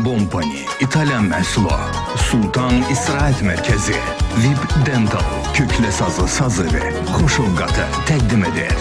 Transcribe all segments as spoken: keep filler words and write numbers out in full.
Bompani, İtalyan məhsulu, Sultan İstirahət Mərkəzi, V I P Dental, Köklə Sazı Saz Evi, Xoşovqatı təqdim edir.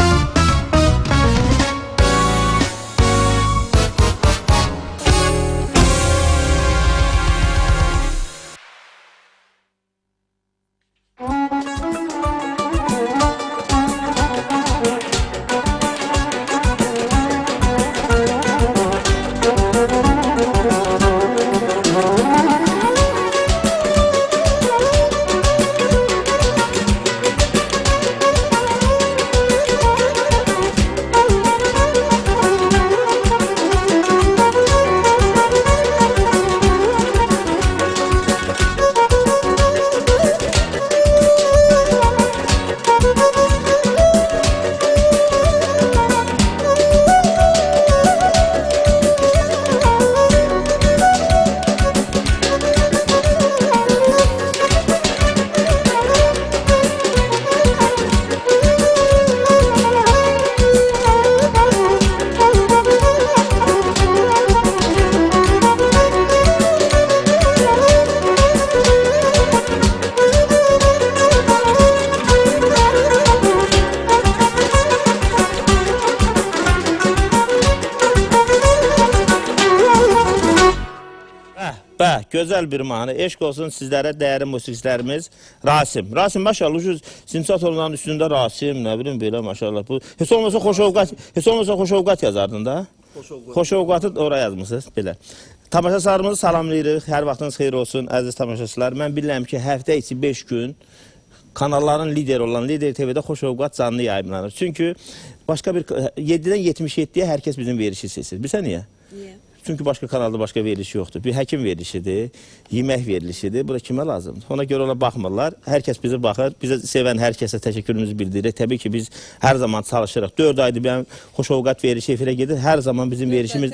Gözəl bir mahnı. Eşq olsun sizlərə dəyərli musiqiçilərimiz Rasim. Rasim maşallah ucuz sinsatorların üstündə Rasim, nə bilim belə maşallah. Bu heç olmasa Xoşovqat, heç olmasa Xoşovqat yazardın da. Xoşovqatı oraya yazmısınız belə. Tamaşaçılarımızı salamlayırıq. Hər vaxtınız xeyir olsun əziz tamaşaçılar. Mən bilirəm ki, həftə içi beş gün kanalların lideri olan Lider T V'də Xoşovqat canlı yayımlanır. Çünki başqa bir yeddidən yetmiş yeddiyə hər kəs bizim verişi seçir. Bilirsən niyə? Niyə? Çünki başqa kanalda başqa veriliş yoxdur. Bir həkim verilişidir, yemək verilişidir. Bu da kimə lazımdır? Ona görə ona baxmırlar. Hər kəs bizi baxır. Bizə sevən hər kəsə təşəkkürümüzü bildiririk. Təbii ki, biz hər zaman çalışırıq. dörd aydır bir Xoşovqat verişi efirə gedir. Hər zaman bizim verişimiz...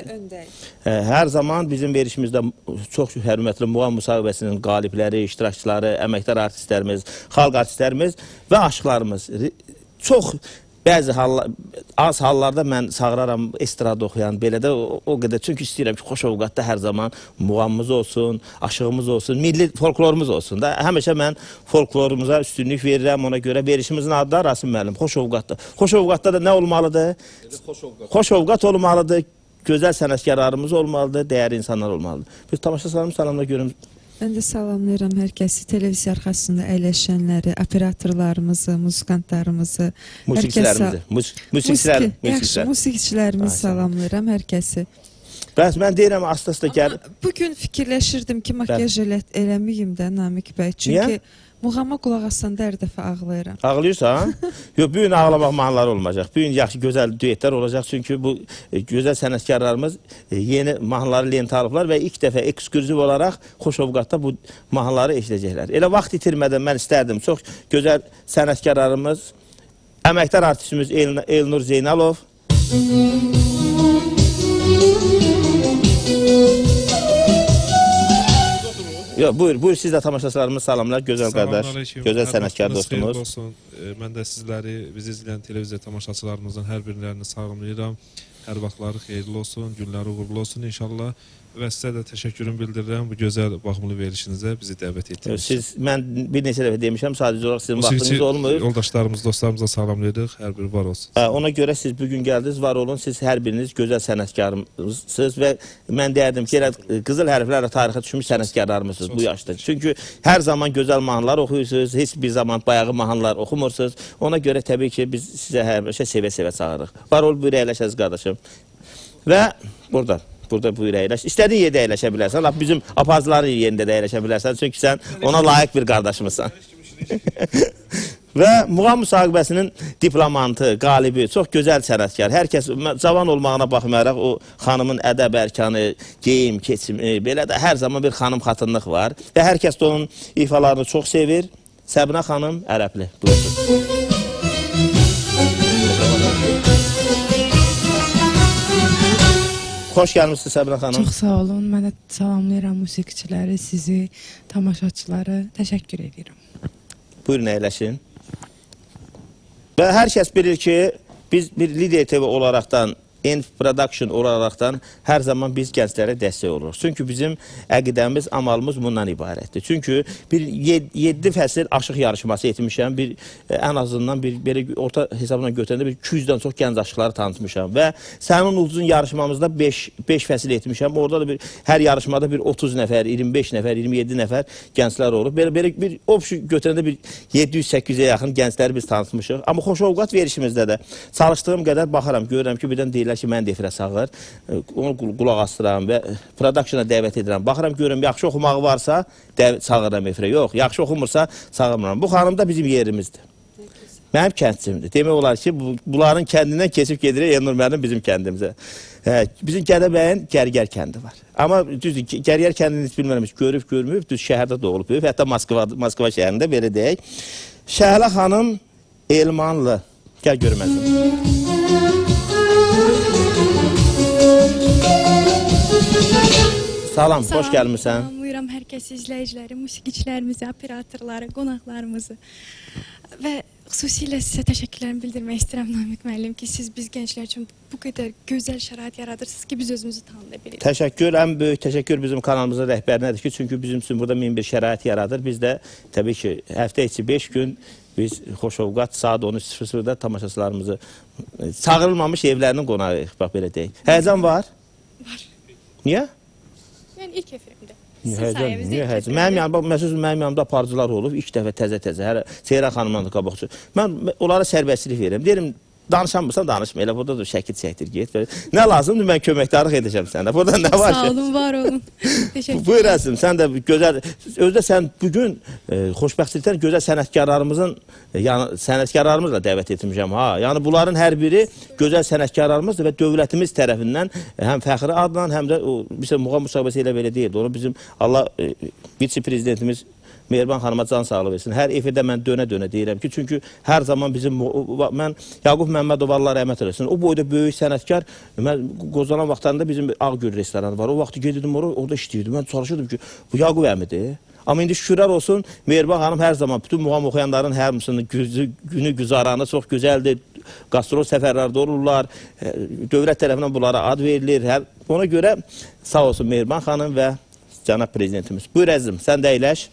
Hər zaman bizim verişimizdə çox hörmətli muğam müsahibəsinin qalibləri, iştirakçıları, əməkdar artistlərimiz, xalq artistlərimiz və aşıqlarımız. Çox... Bəzi hallar, az hallarda mən çağıraram estrada oxuyan, belə də o, o qədər. Çünki istəyirəm ki, Xoşovqatda hər zaman muğamımız olsun, aşığımız olsun, milli folklorumuz olsun da. Həmişə mən folklorumuza üstünlük verirəm, ona görə verişimizin adı da Rasim müəllim, Xoşovqatda. Xoşovqatda da nə olmalıdır? Xoşovqat. Xoşovqat olmalıdır, gözəl sənətkarlarımız olmalıdır, dəyərli insanlar olmalıdır. Biz tamaşaçılarımız salamla görürüm. Mən də salamlayıram hər kəsi, televiziya arxasında əyləşənləri, operatorlarımızı, muzikantlarımızı, musiqiçilərimizi, musiqiçilər, yaxşı, musiqiçilərimizi salamlayıram hər kəsi. Bəs mən deyirəm, asta-asta gəl. Bugün fikirləşirdim ki, makyaj eləməyim də Namiq bəy, çünki muğama qulaq asanda hər dəfə ağlayıram. Ağlayırsan? Yox, bu gün ağlamaq mahnıları olmayacaq. Bu gün yaxşı, gözəl düetlər olacaq. Çünki bu gözəl sənətkarlarımız yeni mahnıları lenta alıblar və ilk dəfə ekskluziv olaraq Xoşovqatda bu mahnıları eşidəcəklər. Elə vaxt itirmədən mən istərdim. Çox gözəl sənətkarlarımız, əməkdar artistimiz Elnur Zeynalov. Yox, buyur, buyur siz də tamaşaçılarımız salamlar, gözəl qardaş, gözəl sənətkar dostumuz. Mən də sizləri, bizi izləyən televiziya tamaşaçılarımızın hər birlərini salamlayıram. Hər vaxtları xeyirli olsun, günləri uğurlu olsun inşallah. Və sizə də təşəkkürümü bildirirəm bu gözəl baxımlı verişinizə bizi dəvət etdiniz. Siz, mən bir neçə dəfə demişəm, sadəcə olaraq sizin vaxtınız olmur. Yoldaşlarımız, dostlarımıza salamlayırıq, hər biri var olsun. Ona görə siz bugün gəldiniz, var olun, siz hər biriniz gözəl sənətkarımızsınız və mən deyərdim ki, qızıl hərflərlə tarixə düşmüş sənətkarlarımızsınız bu yaşda. Çünki hər zaman gözəl mahnılar oxuyursunuz, heç bir zaman bayağı mahnılar oxumursunuz. Ona görə təbii ki, biz sizə həmişə sevə-sevə çağırırıq. Var ol, buyur əyləşəz qardaşım. Və burada. Burada buyur əyləş. İstədiyin yerdə əyləşə bilərsən. Bizim apazların yerində də əyləşə bilərsən. Çünki sən ona layiq bir qardaşımızsan. Və muğam müsahibəsinin diplomantı, qalibi, çox gözəl sənətkar. Hər kəs cavan olmağına baxmayaraq o xanımın ədəb ərkanı, geyim, keçimi, belə də hər zaman bir xanım xatınlıq var. Və hər kəs də onun ifalarını çox sevir. Səbinə xanım Ərəbli. Buyursun. Xoş gəlmişsiniz Səbinə xanım. Çox sağ olun. Mən də salamlayıram musiqiçiləri, sizi, tamaşaçıları. Təşəkkür edirəm. Buyurun, əyləşin. Və hər kəs bilir ki, biz bir Lider T V olaraqdan Enf Production olaraqdan hər zaman biz gənclərə dəstək oluruq. Çünki bizim əqidəmiz, amalımız bundan ibarətdir. Çünki bir yeddi fəsil aşıq yarışması etmişəm. Bir, ən azından bir belə orta hesabına götürəndə bir iki yüzdən çox gənc aşıqları tanıtmışam. Və sənin ulduzun yarışmamızda beş fəsil etmişəm. Orada da bir, hər yarışmada bir otuz nəfər, iyirmi beş nəfər, iyirmi yeddi nəfər gənclər olur. Belə, belə bir opşu götürəndə bir yeddi yüz səkkiz yüzə yaxın gəncləri biz tanıtmışıq. Amma Xoşovqat verişimizdə də çalışdığım qədər baxaram, görürəm ki, birdən deyirlər ki, mən də efirə sağır, onu qulaq astıram və productiona dəvət edirəm. Baxıram, görürəm, yaxşı oxumağı varsa sağıram efirə, yox, yaxşı oxumursa sağırmıram. Bu xanım da bizim yerimizdir. Mənim kəndimdir. Demək olar ki, bunların kəndindən keçib gedirik Elnur müəllim bizim kəndimizə. Hə, bizim Gədəbəyin Gərgər kəndi var. Amma düzdür, Gərgər kəndini heç bilmirəm, görüb, görməyib, düz şəhərdə doğulub, hətta Moskva, Moskva şəhərində belə deyək. Şəhlə xanım Elmanlı. Gəl görməsin. Salam, Salam, hoş gəlmirsən. Salamlayıram hər kəs izləyiciləri, musiqiçilərimizi, operatorları, qonaqlarımızı və xüsusilə sizə təşəkkürlərimi bildirmək istəyirəm Namiq müəllim ki, siz biz gənclər üçün bu qədər gözəl şərait yaradırsınız ki, biz özümüzü tanıda bilirik. Təşəkkür, ən böyük təşəkkür bizim kanalımızın rəhbərinədir ki, çünki bizim üçün burada min bir şərait yaradır. Biz də təbii ki, həftə içi beş gün biz Xoşovqat saat on üç sıfır sıfırda tamaşaçılarımızı çağırılmamış evlərinin qonağıyıq, bax belə deyək. Həyəcan var? Var. Niyə? Yəni ilk efirimdə. Niyə həyəcan? Mənim yanımda aparıcılar olub, ilk dəfə təzə-təzə, Seyran xanımla da qabaqçı. Mən onlara sərbəstlik verirəm, deyirəm, danışanmırsan, danışma, elə burada da şəkil çəkdir, get. Nə lazımdır, mən köməkdarlıq edəcəm sənə. Burada nə var ki? Sağ olun, var olun. Teşəkkür. Buyur Əzim, sən də gözəl, özdə sən bugün xoşbəxtlikdən gözəl sənətkarlarımızın, sənətkarlarımızla dəvət etmişəm, ha. Yəni bunların hər biri gözəl sənətkarlarımızdır və dövlətimiz tərəfindən həm fəxri adla, həm də bizə muğam müsahibəsi ilə belə deyildi. Onu bizim Allah vitse-prezidentimiz Mehriban xanıma can sağlığı versin. Hər efirdə mən dönə-dönə deyirəm ki, çünki hər zaman bizim, mən Yaqub Məmmədov Allah rəhmət eləsin, o boyda böyük sənətkar, mən qozalan vaxtlarında bizim Ağgül restoranı var, o vaxtı gedirdim orada, orada işləyirdim, mən çalışırdım ki, bu Yaqub əmidir. Amma indi şükürlər olsun, Mehriban xanım hər zaman bütün muğam oxuyanların hər müsünün günü güzaranı çox gözəldir, qastrol səfərlərdə olurlar, dövlət tərəfindən bunlara ad verilir, ona görə sağ olsun Mehriban xanım və cənab prezidentimiz. Buyur əzim, sən də əyləş.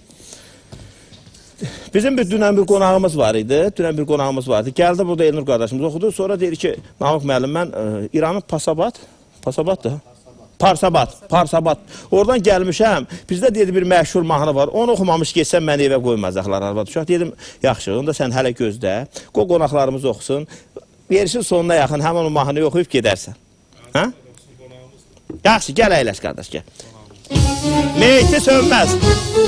Bizim bir dünən bir qonağımız var idi, dünən bir qonağımız vardı. Gəldi burada Elnur qardaşımız oxudu, sonra deyir ki, Namiq müəllim, mən İranın Pasabat, Pasabatdır, Parsabat, Parsabat, oradan gəlmişəm, bizdə deyildi bir məşhur mahnı var, onu oxumamış geçsəm məni evə qoymazaqlar, arvad uşaq. Dedim, yaxşı, onda sən hələ gözdə, qoy qonaqlarımız oxusun, verişin sonuna yaxın həmən o mahnıyı oxuyub gedərsən. Hə? Yaxşı, gəl əyləş qardaş, gəl. Meyti sönməz.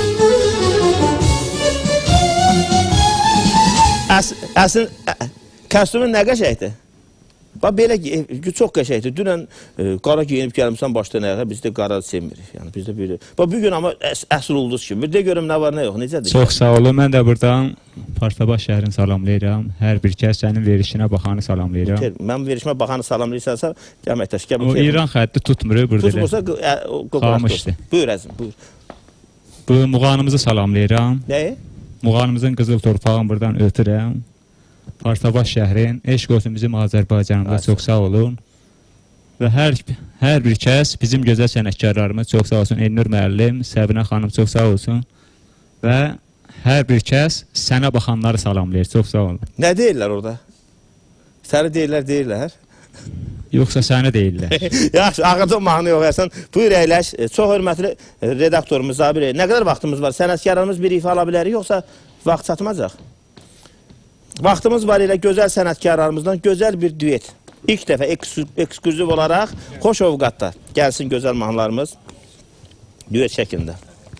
Əslin, kostyumun nə qəşəkdir? Bax, belə çox qəşəkdir. Dünən qara giyinib gəlmişsən başda nəyə, biz də qara sevmirik. Yəni, bizdə bir... Bax, bugün amma əsl ulduz kimi. Bir də görüm nə var, nə yox, necədir? Çox sağ olun, mən də buradan Parsabaş şəhərini salamlayıram. Hər bir kəs sənin verişinə baxanı salamlayıram. Mən verişimə baxanı salamlayırsansa, gəməkdaş, gəmək. O İran xətti tutmur, burada elə. Tutmursa, qalmışdı. Buyur əzim, buyur. Bu muğanımızı salamlayıram. Nəyi? Muğanımızın qızıl torpağını buradan ötürəm. Parsabaş şəhrin, eşq olsun bizim Azərbaycanımda çox sağ olun. Və hər, hər bir kəs, bizim gözəl sənətkarlarımız çox sağ olsun. Elnur müəllim, Səbinə xanım çox sağ olsun. Və hər bir kəs sənə baxanları salamlayır, çox sağ olun. Nə deyirlər orada? Səni deyirlər, deyirlər. Yoxsa səni deyirlər. Yaxşı, ağırda mahnı yox, Həsən. Buyur, əyləş. Çox hörmətli redaktorumuz, Zabir. Nə qədər vaxtımız var? Sənətkarlarımız bir ifa ala bilərik, yoxsa vaxt çatmayacaq? Vaxtımız var elə gözəl sənətkarlarımızdan gözəl bir düet. İlk dəfə eksklüziv olaraq Xoşovqatda gəlsin gözəl mahnılarımız düet şəklində.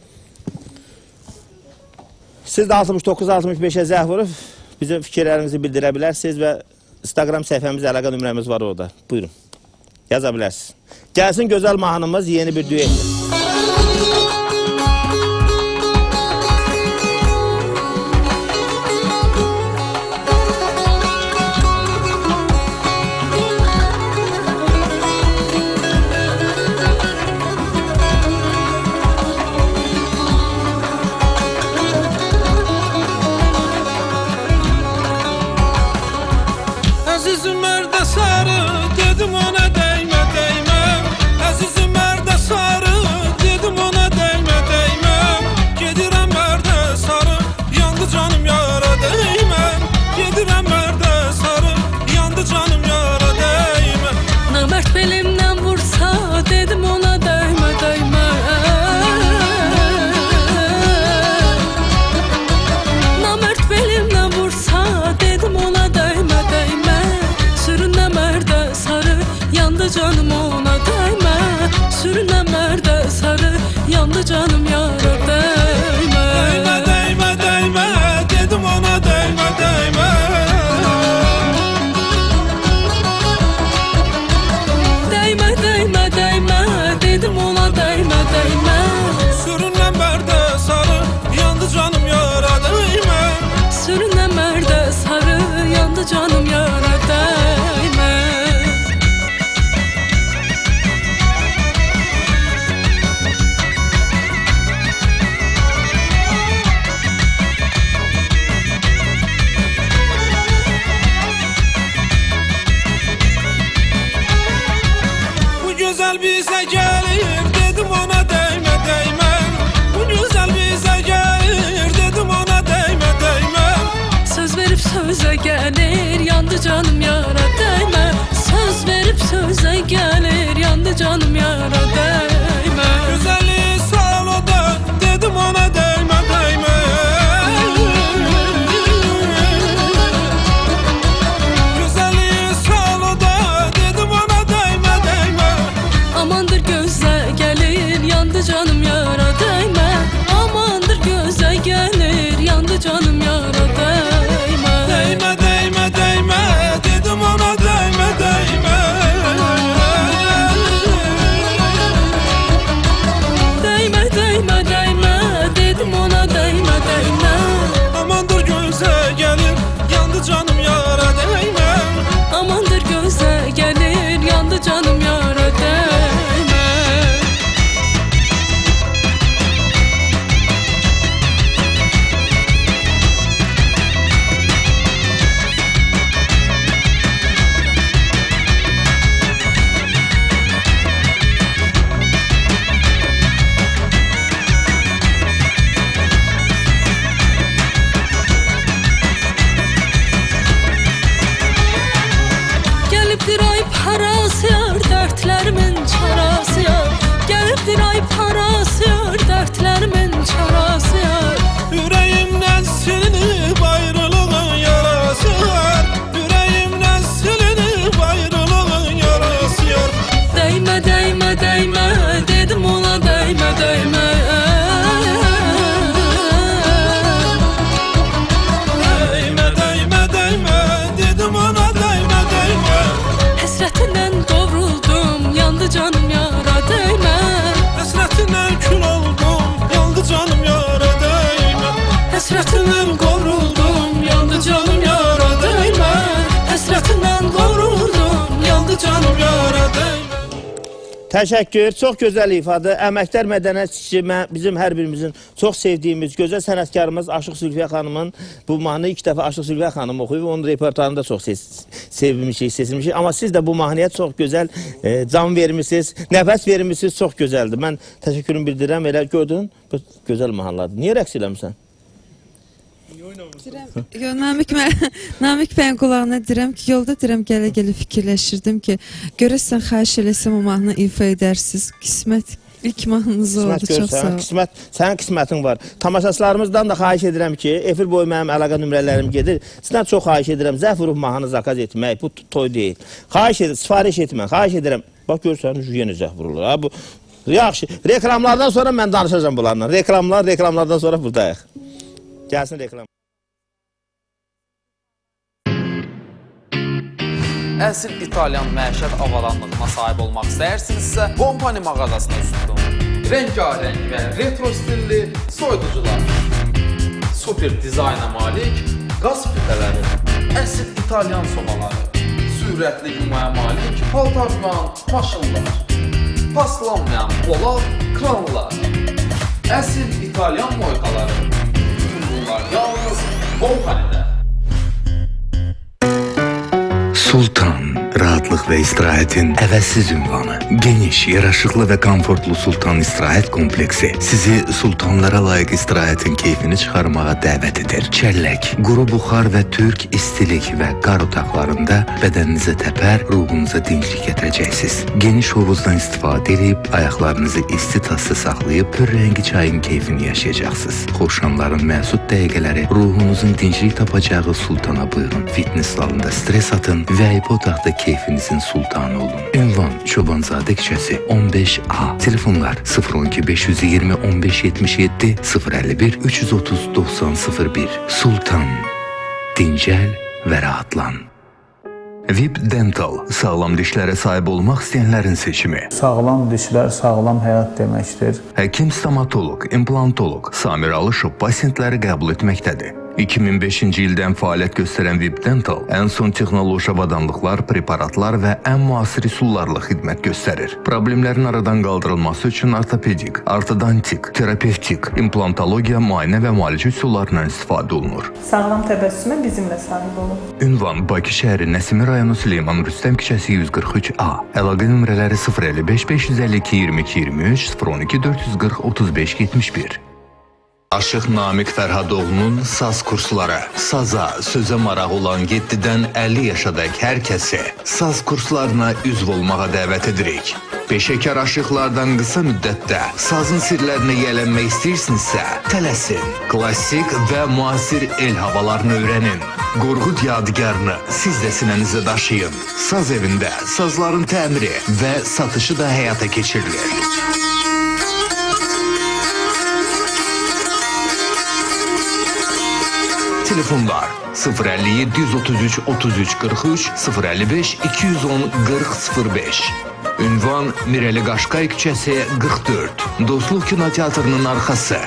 Siz də altmış doqquz altmış beşə zəh vurub bizim fikirlərinizi bildirə bilərsiniz və Instagram səhifəmiz, əlaqə nömrəmiz var orada. Buyurun, yaza bilərsiniz. Gəlsin gözəl mahnımız yeni bir düetdir. Əzizim mərdə sarı, dedim ona yandı canım ona değme. Sürünen merde sarı, yandı canım yara değme. Değme değme değme, dedim ona değme değme. Değme değme değme, dedim ona değme değme. Sürünen merde sarı, yandı canım yara değme. Sürünen merde sarı, yandı canım yara değme. Güzel bize gelir, dedim ona değme değme. Bu güzel bize gelir, dedim ona değme değme. Söz verip söze gelir, yandı canım yara değme. Söz verip söze gelir, yandı canım yara değme. Güzelliği sağ ol da, dedim ona değme değme. Güzelliği sağ ol da, dedim ona değme değme. Amandır göze gelir, yandı canım yara değme. Amandır göze gelir, yandı canım yara değme. Değme değme değme, dedim ona değme değme. Değme değme değme, dedim ona değme değme. Amandır göze gelir, yandı canım yara değme. Amandır göze gelir, yandı canım yara değme. Gelibdir ay parası yar, dertlerimin çarası yar. Gelibdir ay parası yar, dertlerimin çarası yar. Yüreğimden silinip ayrılığın yarası var. Yüreğimden silinip ayrılığın yarası var. Değme değme değme, dedim ona değme değme. Değme değme değme, dedim ona değme değme. Hasretinden kavruldum, yandı canım yara değme. Hasretinden kül oldum, yandı canım yara değme. Hasretinden kavruldum, yandı canım yara değme. Hasretinden kavruldum, yandı canım yara değme. Təşəkkür, çox gözəl ifadə. Əməkdar mədəniyyətçisi bizim hər birimizin çox sevdiyimiz gözəl sənətkarımız Aşıq Zülfiyə xanımın bu mahnı ilk dəfə Aşıq Zülfiyə xanım oxuyub, onun repertuarını da çox sevmişik, seçilmişik. Amma siz də bu mahnıya çox gözəl e, can vermişsiniz, nəfəs vermişsiniz, çox gözəldir. Mən təşəkkürümü bildirirəm, elə gördün, bu gözəl mahnılardır. Niyə rəqs eləmirsən? Namik, Namik bəyin qulağına deyirəm ki, yolda deyirəm, gələ-gələ fikirləşirdim ki, görəsən xahiş eləsəm o mahnı ifa edərsiniz. Qismət ilk mahnınız oldu, çox sağ ol. Qismət, sənin qismətin var. Tamaşaçılarımızdan da xahiş edirəm ki, efir boyu mənim əlaqə nömrələrim gedir. Sizdən çox xahiş edirəm, zəf vurub mahnı zakaz etmək, bu toy deyil. Xahiş edirəm, sifariş etmən, xahiş edirəm. Bax, görürsən, yenə zəf vurulur. Ha, bu, yaxşı, reklamlardan sonra mən danışacağım bunlarla. Reklamlar, reklamlardan sonra buradayıq. Gəlsin reklam. Əsl İtalyan məişət avadanlığına sahib olmaq istəyirsinizsə, Bompani mağazasına üstün. Rengarenk və retro stilli soyuducular, super dizayna malik qaz pütələri, əsl İtalyan sobaları, sürətli yumaya malik paltar yuyan maşınlar, paslanmayan polad kranlar, əsl İtalyan moykaları. Bütün bunlar yalnız Bompani'də. Sultan, rahatlıq və istirahətin əvəzsiz ünvanı. Geniş, yaraşıqlı və komfortlu Sultan istirahət kompleksi sizi sultanlara layiq istirahətin keyfini çıxarmağa dəvət edir. Çəllək, quru buxar və türk istilik və qar otaqlarında bədəninizə təpər, ruhunuza dinclik gətirəcəksiniz. Geniş hovuzdan istifadə edib, ayaqlarınızı isti tasda saxlayıb, pür rəngi çayın keyfini yaşayacaqsınız. Xoşanların məsud dəqiqələri ruhunuzun dinclik tapacağı Sultana buyurun. Fitness salonunda stres atın, V I P otaqda keyfinizin sultanı olun. Ünvan Çobanzadə küçəsi on beş A. Telefonlar sıfır on iki beş yüz iyirmi on beş yetmiş yeddi sıfır elli bir üç yüz otuz doksan sıfır bir. Sultan. Dincəl və rahatlan. V I P Dental, sağlam dişlərə sahib olmaq istəyənlərin seçimi. Sağlam dişlər, sağlam həyat deməkdir. Həkim stomatoloq, implantoloq Samir Alışov pasientləri qəbul etməkdədir. iki min beşinci ildən fəaliyyət göstərən V I P Dental ən son texnoloji avadanlıqlar, preparatlar və ən müasir üsullarla xidmət göstərir. Problemlərin aradan qaldırılması üçün ortopedik, ortodontik, terapevtik, implantologiya, müayinə və müalicə üsullarından istifadə olunur. Sağlam təbəssümə bizimlə sahib olun. Ünvan Bakı şəhəri Nəsimi rayonu Süleyman Rüstəm küçəsi yüz qırx üç A. Əlaqə nömrələri sıfır elli beş beş yüz əlli iki iyirmi iki iyirmi üç sıfır on iki dörd yüz qırx otuz beş yetmiş bir. Aşıq Namiq Fərhadoğlu'nun saz kursları. Saza, sözə maraq olan yeddidən əlli yaşadək hər kəsi saz kurslarına üzv olmağa dəvət edirik. Peşəkar aşıqlardan qısa müddətdə sazın sirlərini yiyələnmək istəyirsinizsə, tələsin. Klassik və müasir el havalarını öyrənin. Qorqud yadigarını siz də sinənizə daşıyın. Saz evində sazların təmiri və satışı da həyata keçirilir. Telefonlar sıfır elli yeddi yüz otuz üç otuz üç qırx üç sıfır elli beş iki yüz on qırx sıfır beş. Ünvan Mirəli Qaşqay küçəsi qırx dörd. Dostluq kinoteatrının arxası.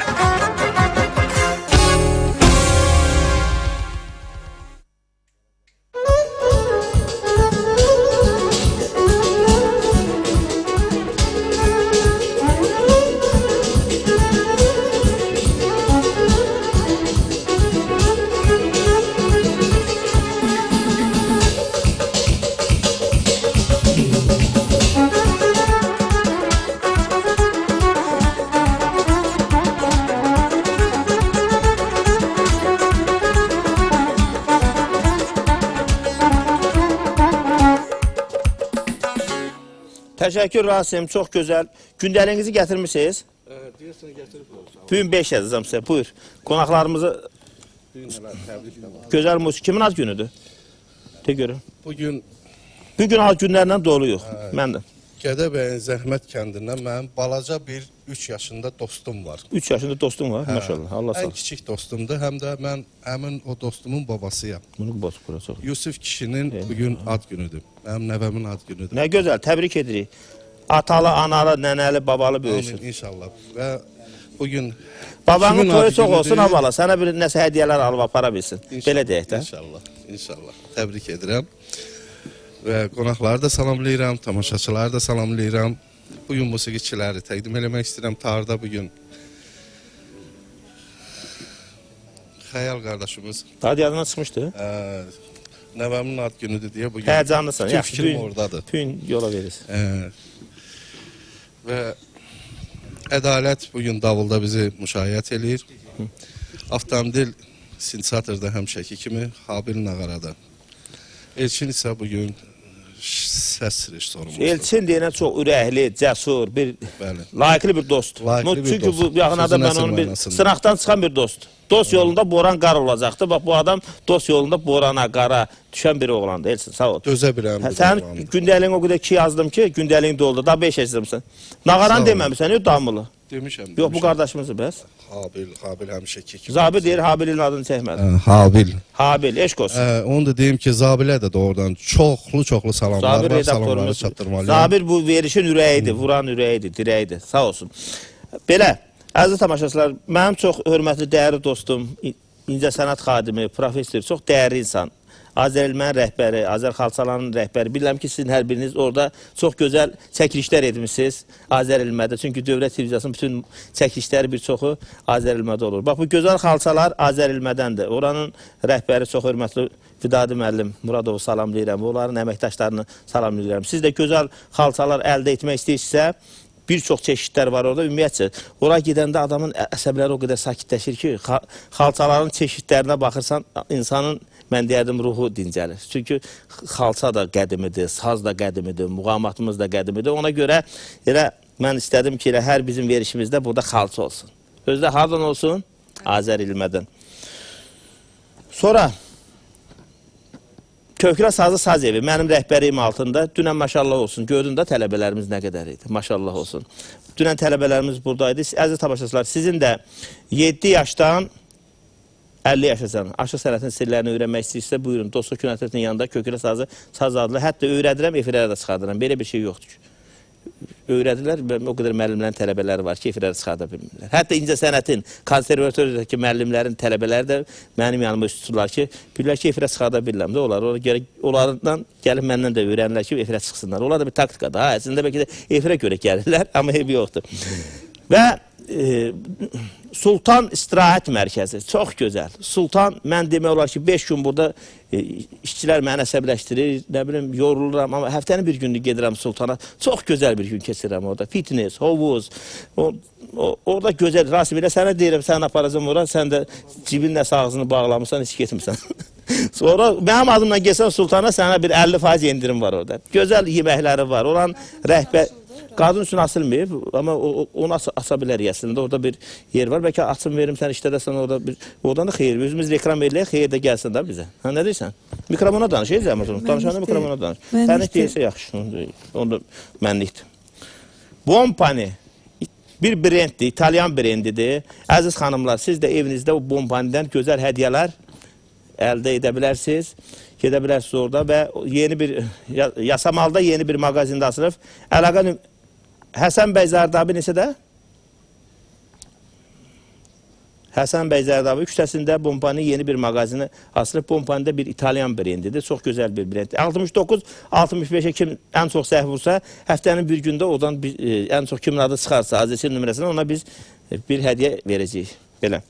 Təşəkkür Rasim, çox gözəl. Gündəliyinizi gətirmişsiniz? Deyəsən gətirib olsun. Bugün beş yazacağım sizə, buyur. Qonaqlarımızı... Gözəl musik. Kimin ad günüdür? De görün. Bugün... Bugün ad günlərlə doluyuq, mən də. Gədəbəyin Zəhmət kəndindən mənim balaca bir üç yaşında dostum var. üç yaşında dostum var, maşallah. Allah sağ ən kiçik dostumdur, həm də mən həmin o dostumun babasıyam. Bunu boz bura çox. Yusuf kişinin bugün ad günüdür. Mənim nəvəmin ad günüdür. Nə gözəl, təbrik edirik. Atalı, analı, nənəli, babalı böyüsün. Amin, inşallah. Və bugün... Babanın toyu çox olsun, abala. Sənə bir nəsə hədiyyələr alıb apara bilsin. Belə deyək də. İnşallah, inşallah. Təbrik edirəm. Və qonaqları da salamlayıram, tamaşaçıları da salamlayıram. Bugün musiqiçiləri təqdim eləmək istəyirəm. Tarda bugün Xəyal qardaşımız. Radiyadından çıxmışdı. Nəvəmin ad günüdür deyə bugün. Həyəcanlısan. Bütün fikrim oradadır. Bütün yola verirsin. Və Ədalət bugün davulda bizi müşayiət eləyir. Avtomobil sintezatorda həmişəki kimi Habil Nağarada. Elçin isə bugün səs rejissorumuzdur. Elçin deyənə çox ürəkli, cəsur, bir layiqli bir dost. Çünki bu yaxınada mən onun bir sınaqdan çıxan bir dost. Dost yolunda boran qar olacaqdı. Bax, bu adam dost yolunda borana, qara düşən biri oğlandı. Elçin, sağ ol. Dözə biləm. Sənin gündəliyin o qədər ki yazdım ki, gündəliyin doldu. Daha beş yazmışsan. Nağaran deməmişsən, yox, damılı. Demişəm. Yox, bu qardaşımızdır bəs. Habil, Habil həmişəki kimi. Zabil deyir, Habilin adını çəkmədi. Habil. Habil, eşq olsun. Onu da deyim ki, Zabilə də doğrudan çoxlu-çoxlu salamlar var, salamları çatdırmalıyım. Zabir bu verişin ürəyidir, vuran ürəyidir, dirəyidir. Sağ olsun. Belə, əziz tamaşaçılar, mənim çox hörmətli, dəyərli dostum, incə sənət xadimi, professor, çox dəyərli insan. Azərelmənin rəhbəri, Azərxalçalanın rəhbəri. Bilirəm ki, sizin hər biriniz orada çox gözəl çəkilişlər etmişsiniz Azərelmədə. Çünki Dövlət Televiziyasının bütün çəkilişləri bir çoxu Azərelmədə olur. Bax, bu gözəl xalçalar Azərelmədəndir. Oranın rəhbəri çox hörmətli Vidadi müəllim Muradovu salamlayıram. Onların əməkdaşlarını salamlayıram. Siz də gözəl xalçalar əldə etmək istəyirsinizsə, bir çox çeşidlər var orada. Ümumiyyətcə, oraya gedəndə adamın əsəbləri o qədər sakitləşir ki, xalçaların çeşidlərinə baxırsan, insanın mən deyərdim, ruhu dincəlir. Çünki xalça da qədimidir, saz da qədimidir, muğamatımız da qədimidir. Ona görə elə mən istədim ki, elə hər bizim verişimizdə burada xalça olsun. Özdə hardan olsun? Azər ilmədən. Sonra Kökrə Sazı Saz evi mənim rəhbəriyim altında. Dünən maşallah olsun. Gördün də tələbələrimiz nə qədər idi. Maşallah olsun. Dünən tələbələrimiz buradaydı. Əziz tamaşaçılar, sizin də yeddi yaşdan əlli yaşasan, aşıq sənətin sirlərini öyrənmək istəyirsə, buyurun, Dostluq Kinoteatrının yanında Kökrə Sazı Saz adlı. Hətta öyrədirəm, efirlərə də çıxardıram. Belə bir şey yoxdur. Öyrədirlər, o qədər müəllimlərin tələbələri var ki, efirlərə çıxarda bilmirlər. Hətta incə sənətin, konservatoriyadakı müəllimlərin tələbələri də mənim yanıma üstürlər ki, bilirlər ki, efirə çıxarda bilirəm də onlar. Onlardan gəlib məndən də öyrənirlər ki, efirə çıxsınlar. Onlar da bir taktikadır. Ha, əslində bəlkə də efirə görə gəlirlər, amma ev yoxdur. Və e, Sultan İstirahət Mərkəzi, çox gözəl. Sultan, mən demək olar ki, beş gün burada e, işçilər məni əsəbləşdirir, nə bilim, yoruluram, amma həftənin bir günü gedirəm Sultana. Çox gözəl bir gün keçirəm orada. Fitness, hovuz, o, o, orada gözəl, Rasim, elə sənə deyirəm, sən aparacam oraya, sən də cibinlə ağzını bağlamırsan, heç getmirsən. Sonra mənim adımdan gəlsən Sultana, sənə bir əlli faiz endirim var orada. Gözəl yeməkləri var, oran rəhbər... Qadın üçün asılmayıb, amma onu asa bilər əslində. Orada bir yer var. Bəlkə açım verim, sən işlədəsən orada bir... Oradan da xeyir. Özümüz reklam eləyək, xeyir də gəlsin də bizə. Hə, nə deyirsən? Mikrofona danış, ey Zəhmət. Danışanda mikrofona danış. Sənlik deyilsə yaxşı. Onda mənlikdir. Bompani bir brenddir, İtalyan brendidir. Əziz xanımlar, siz də evinizdə o Bompanidən gözəl hədiyyələr əldə edə bilərsiniz. Gedə bilərsiniz orada və yeni bir, Yasamalda yeni bir mağazində asılıb. Əlaqə nüm... Həsən bəy Zərdabi neçədə? Həsən bəy Zərdabi küçəsində Bompani yeni bir mağazini asılıb. Bompanidə bir İtalyan brendidir. Çox gözəl bir brend. altmış doqquz altmış beşə kim ən çox səhv vursa, həftənin bir gündə oradan bir, e, ən çox kimin adı çıxarsa, adresin nömrəsindən ona biz bir hədiyyə verəcəyik. Belə.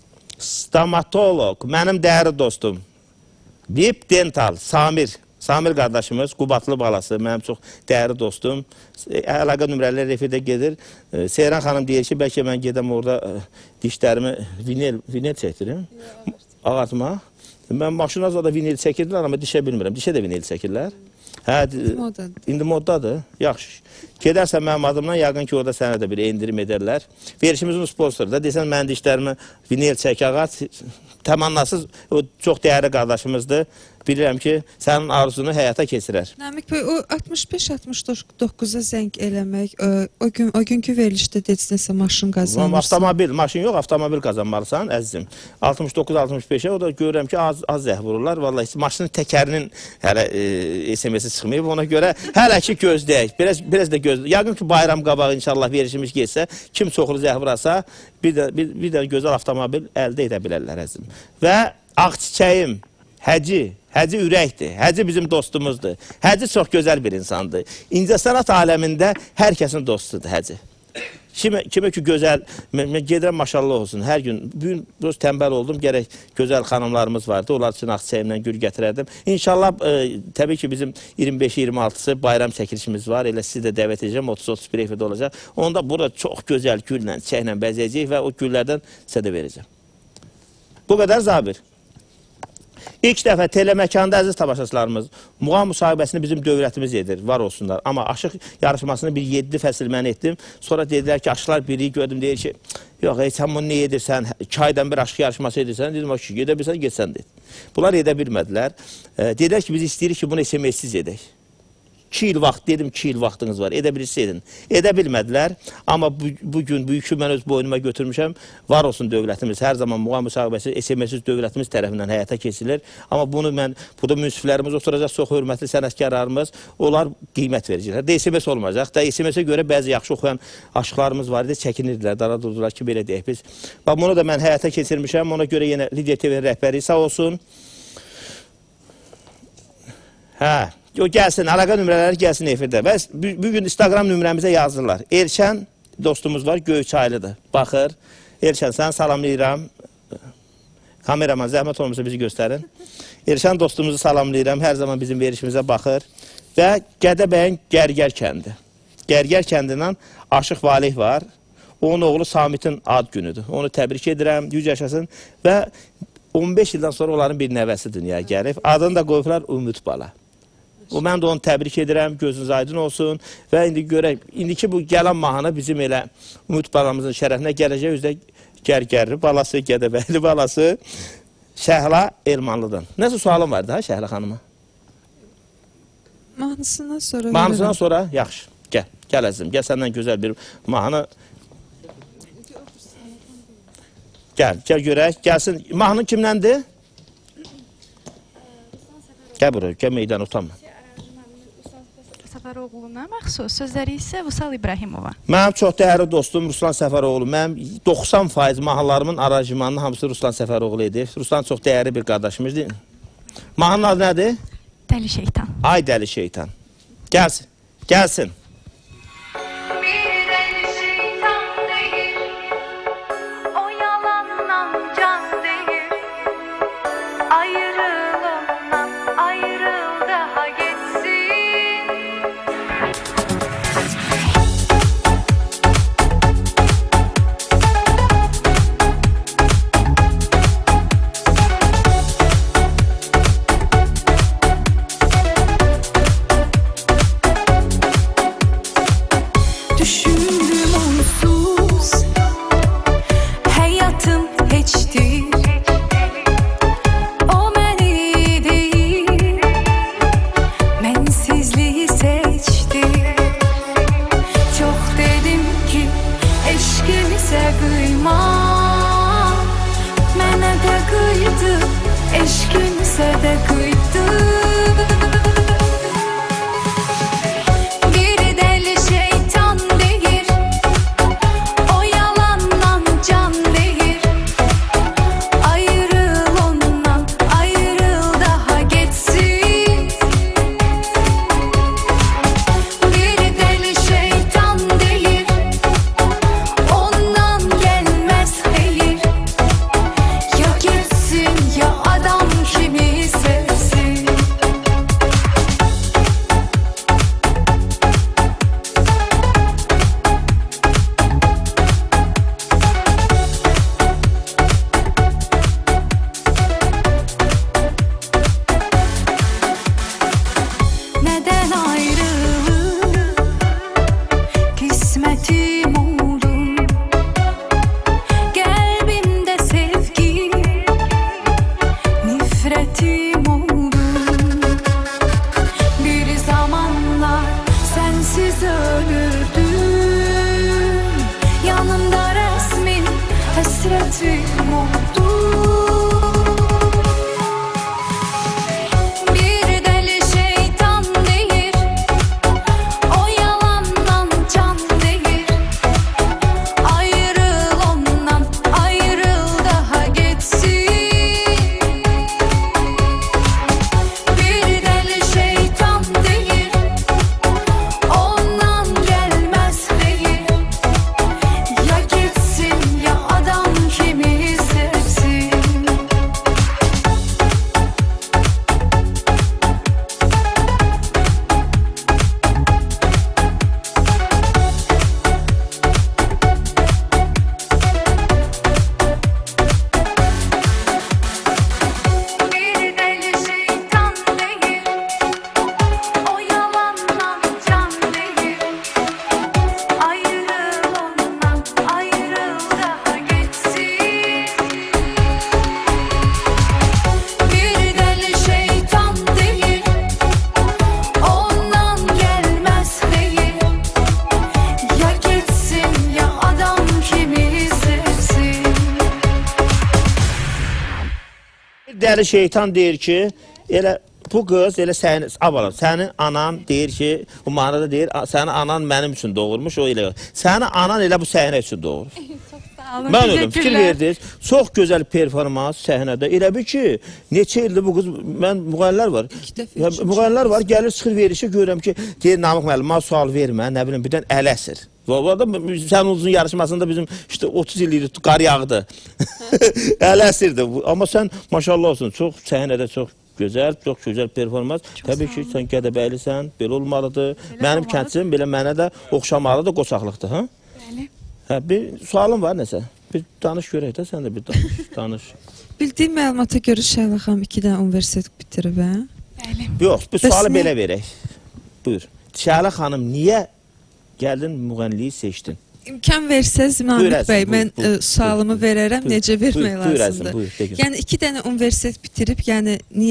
Stomatolog, mənim dəyərli dostum. Vip Dental, Samir. Samir qardaşımız, Qubatlı balası, mənim çox dəyərli dostum. Əlaqə nömrələri efirdə gedir. Seyran xanım deyir ki, bəlkə mən gedəm orada dişlərimi vinil, vinil çəkdirim. Ağartma. Mən maşına da vinil çəkirdirlər, amma dişə bilmirəm. Dişə də vinil çəkirlər. Hə, indi moddadır. Yaxşı. Gedərsən mənim adımdan, yəqin ki, orada sənə də bir endirim edərlər. Verişimizin sponsoru da, desən, mən dişlərimi vinil çək, ağac, təmannasız, o çox dəyərli qardaşımızdır. Bilirəm ki, sənin arzunu həyata keçirər. Namik bəy, o altmış beş altmış doqquza zəng eləmək, o, gün, o günkü verilişdə decinəsə maşın qazanırsan. Avtomobil, maşın yox, avtomobil qazanmalısan, əzizim. altmış doqquz altmış beşə, o da görürəm ki, az, az zəh vururlar. Vallahi, maşının təkərinin hələ e, S M S-i çıxmayıb, ona görə hələ ki gözləyək. Biraz, biraz da gözləyək. Yəqin ki, bayram qabağı inşallah verişimiz geçsə, kim çoxlu zəh vurarsa, bir də, bir, bir də gözəl avtomobil əldə edə bilərlər, əzizim. Və Ağçiçəyim, Həci, Həci ürəkdir, Həci bizim dostumuzdur. Həci çox gözəl bir insandır. İncəsənət aləmində hər kəsin dostudur Həci. Kimə, kimə ki gözəl, mən gedirəm maşallah olsun, hər gün, bugün dost tənbəl oldum, gərək gözəl xanımlarımız vardı, onlar üçün Ağçiçəyimdən gül gətirərdim. İnşallah, e, təbii ki bizim iyirmi beş iyirmi altısı bayram çəkilişimiz var, elə sizi də dəvət edəcəm, otuz otuz bir efirdə olacaq. Onda burada çox gözəl gülla, çiçəklə bəzəyəcəyik və o güllərdən sizə də verəcəm. Bu qədər Zabir. İlk dəfə teleməkanda əziz tamaşaçılarımız muğam müsahibəsini bizim dövlətimiz edir, var olsunlar. Amma aşıq yarışmasını bir yeddi fəsil mən etdim. Sonra dedilər ki, aşıqlar biri gördüm, deyir ki, yox, ey, sən bunu ne edirsən, iki aydan bir aşıq yarışması edirsən, dedim, ki, gedə bilsən, getsən deyil. Bunlar edə bilmədilər. E, dedilər ki, biz istəyirik ki, bunu S M S-siz edək. iki il vaxt, dedim, iki il vaxtınız var, edə bilirsə edin. Edə bilmədilər, amma bugün bu yükü mən öz boynuma götürmüşəm, var olsun dövlətimiz, hər zaman muğam müsahibəsi S M S-siz dövlətimiz tərəfindən həyata keçilir. Amma bunu mən, burada münsiflərimiz oturacaq, çox hörmətli sənətkarlarımız, onlar qiymət verəcəklər. Da S M S olmayacaq, da S M S-ə görə bəzi yaxşı oxuyan aşıqlarımız var idi, çəkinirlər, dara durdular ki, belə deyək biz. Bax, bunu da mən həyata keçirmişəm, ona görə yenə Lidya T V-nin rəhbəri sağ olsun. Hə. O gəlsin, əlaqə nömrələri gəlsin efirdə. Və bugün Instagram nömrəmizə yazırlar. Elşən dostumuz var, Göyçaylıdır. Baxır. Elşən, səni salamlayıram. Kameraman, zəhmət olmasa bizi göstərin. Elşən dostumuzu salamlayıram. Hər zaman bizim verişimizə baxır. Və Gədəbəyin Gərgər kəndi. Gərgər kəndindən Aşıq Valih var. Onun oğlu Samitin ad günüdür. Onu təbrik edirəm, yüz yaşasın. Və on beş ildən sonra onların bir nəvəsi dünyaya gəlib. Adını da qoyublar Ümid Bala. O, mən də onu təbrik edirəm, gözünüz aydın olsun və indi görək, indiki bu gələn mahnı bizim elə Ümid balamızın şərəfinə gələcək, üzrə Gərgərli balası, Gədəbəyli balası Şəhla Elmanlıdan. Nəsə sualım vardı ha Şəhla xanıma? Mahnısından sonra Mahnısından sonra, yaxşı. Gəl, gəl əzizim, gəl səndən gözəl bir mahnı. Gəl, gəl görək, gəlsin. Mahnı kimləndir? Gəl buraya, gəl meydan utanma. Səfəroğluna məxsus, sözləri isə Vüsal İbrahimova. Mənim çox dəyərli dostum Ruslan Səfəroğlu. Mənim doxsan faiz mahnılarımın aranjmanını hamısı Ruslan Səfəroğlu edir. Ruslan çox dəyərli bir qardaşımızdır. Mahnının adı nədir? Dəli şeytan. Ay dəli şeytan. Gəlsin, gəlsin. Dəli şeytan deyir ki, elə bu qız elə sənin, abalam, sənin anan deyir ki, bu manada deyir, sənin anan mənim üçün doğurmuş, o elə. Sənin anan elə bu səhnə üçün doğurur. Mən ölüm, fikir verdiniz. Çox gözəl performans səhnədə. Elə bir ki, neçə ildir bu qız, mən müğənilər var. Müğənilər var, gəlir, çıxır verişə, görürəm ki, deyir, Namıq müəllim, mənə sual vermə, nə bilim, birdən əl əsir. Orada sənin uzun yarışmasında bizim işte otuz il qar yağdı. Əl əsirdi. Amma sən maşallah olsun, çox səhnədə çox gözəl, çox gözəl performans. Təbii ki, sən Gədəbəylisən, belə olmalıdır. Mənim kəndçim belə mənə də oxşamalıdır, qoçaqlıqdır. Hə? Bəli. Hə, bir sualım var nəsə. Bir danış görək də, sən də bir danış. danış. Bildiyim məlumata görə Şəhla xanım iki dənə universitet bitirib, hə? Bəli. Yox, bu sualı belə verək. Buyur. Şəhla xanım, niyə gəldin müğəniliyi seçdin? İmkan versəz, Namik bəy, mən sualımı verərəm, necə vermək lazımdır. Yəni, iki dənə universitet bitirib, yəni, niyə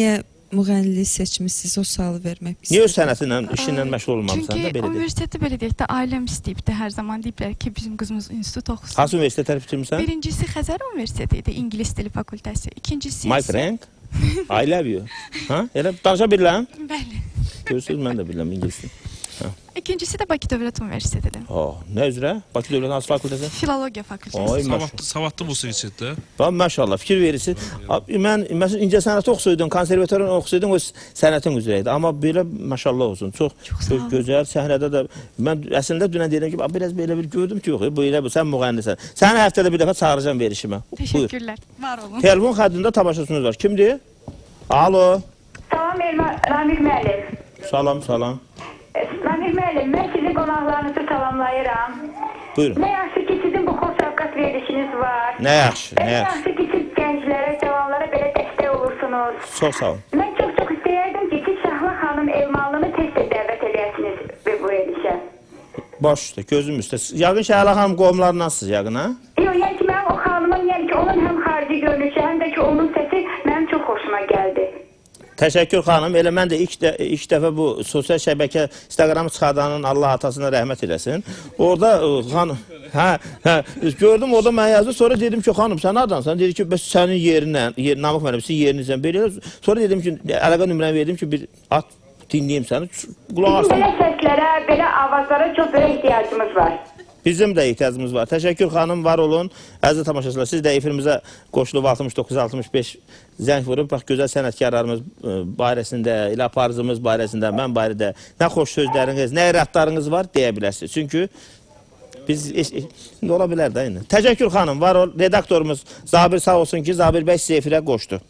müğənniliyi seçmisiniz, o sualı vermək istəyirəm. Niyə öz sənətinlə, işinlə məşğul olmamısan da belə Çünki deyək? universitetdə belə deyək də, ailəm istəyibdi, hər zaman deyiblər ki, bizim qızımız institut oxusun. Hansı universitet tərəf bitirmisən? Birincisi Xəzər Universiteti idi, İngilis dili fakültəsi. İkincisi My friend, I love you. Ha? Elə danışa bilirəm? Bəli. Görürsünüz, mən də bilirəm ingilis dili. İkincisi də Bakı Dövlət Universitetidir. Oh, nə üzrə? Bakı Dövlət Hansı fakültəsi? Filologiya fakültəsi. Oy, Savadlı, savadlı musiqiçidir. Bax, maşallah, fikir verirsin. Mən, məsələn, incə sənəti oxusaydın, konservatorun oxusaydın, o sənətin üzrə idi. Amma belə, maşallah olsun, çox, çox gözəl səhnədə də. Mən əslində dünən deyirəm ki, biraz belə bir gördüm ki, yox, bu elə bu, sən müğənnisən. Səni həftədə bir dəfə çağıracam verişimə. Təşəkkürlər, var olun. Telefon xəttində tamaşaçınız var. Kimdir? Alo. Salam, Namik müəllim. Salam, salam. Namik müəllim, mən sizin qonaqlarınızı salamlayıram. Buyurun. Nə yaxşı ki, sizin bu xoş şəfqət verilişiniz var. Nə yaxşı, nə yaxşı. Nə yaxşı. yaxşı ki, siz gənclərə, cavanlara belə dəstək olursunuz. Çox sağ olun. Mən çox-çox istəyərdim ki, siz Şahla xanım Elmanlını tez-tez dəvət eləyəsiniz bu verilişə. Baş üstə, gözüm üstə. Yaqın Şəhla xanım qohumlarındansınız yaqın, ha? Yox, yəni ki, mənim o xanımın, yəni ki, onun həm xarici görünüşü, həm də ki, onun səsi mənim çox xoşuma gəldi. Təşəkkür xanım. Elə mən də ilk, də, ilk dəfə bu sosial şəbəkə Instagramı çıxardanın Allah atasına rəhmət eləsin. Orada xanım, hə, hə, gördüm orada mən yazdı. Sonra dedim ki, xanım sən adamsan. Dedi ki, bəs sənin yerindən, yer, Namıq müəllim, sizin yerinizdən belə. Sonra dedim ki, əlaqə nömrəni verdim ki, bir at dinləyim səni. Qulaq Bizim belə səslərə, belə avazlara çox belə ehtiyacımız var. Bizim də ehtiyacımız var. Təşəkkür xanım, var olun. Əziz tamaşaçılar, siz də efirimizə qoşulub altmış doqquz altmış beş zəng vurub. Bax, gözəl sənətkarlarımız barəsində, elə aparıcımız barəsində, mən barədə nə xoş sözləriniz, nə iradlarınız var deyə bilərsiniz. Çünki biz, indi ola bilər də indi. Təşəkkür xanım, var ol. Redaktorumuz Zabir sağ olsun ki, Zabir bəy sizi efirə qoşdu.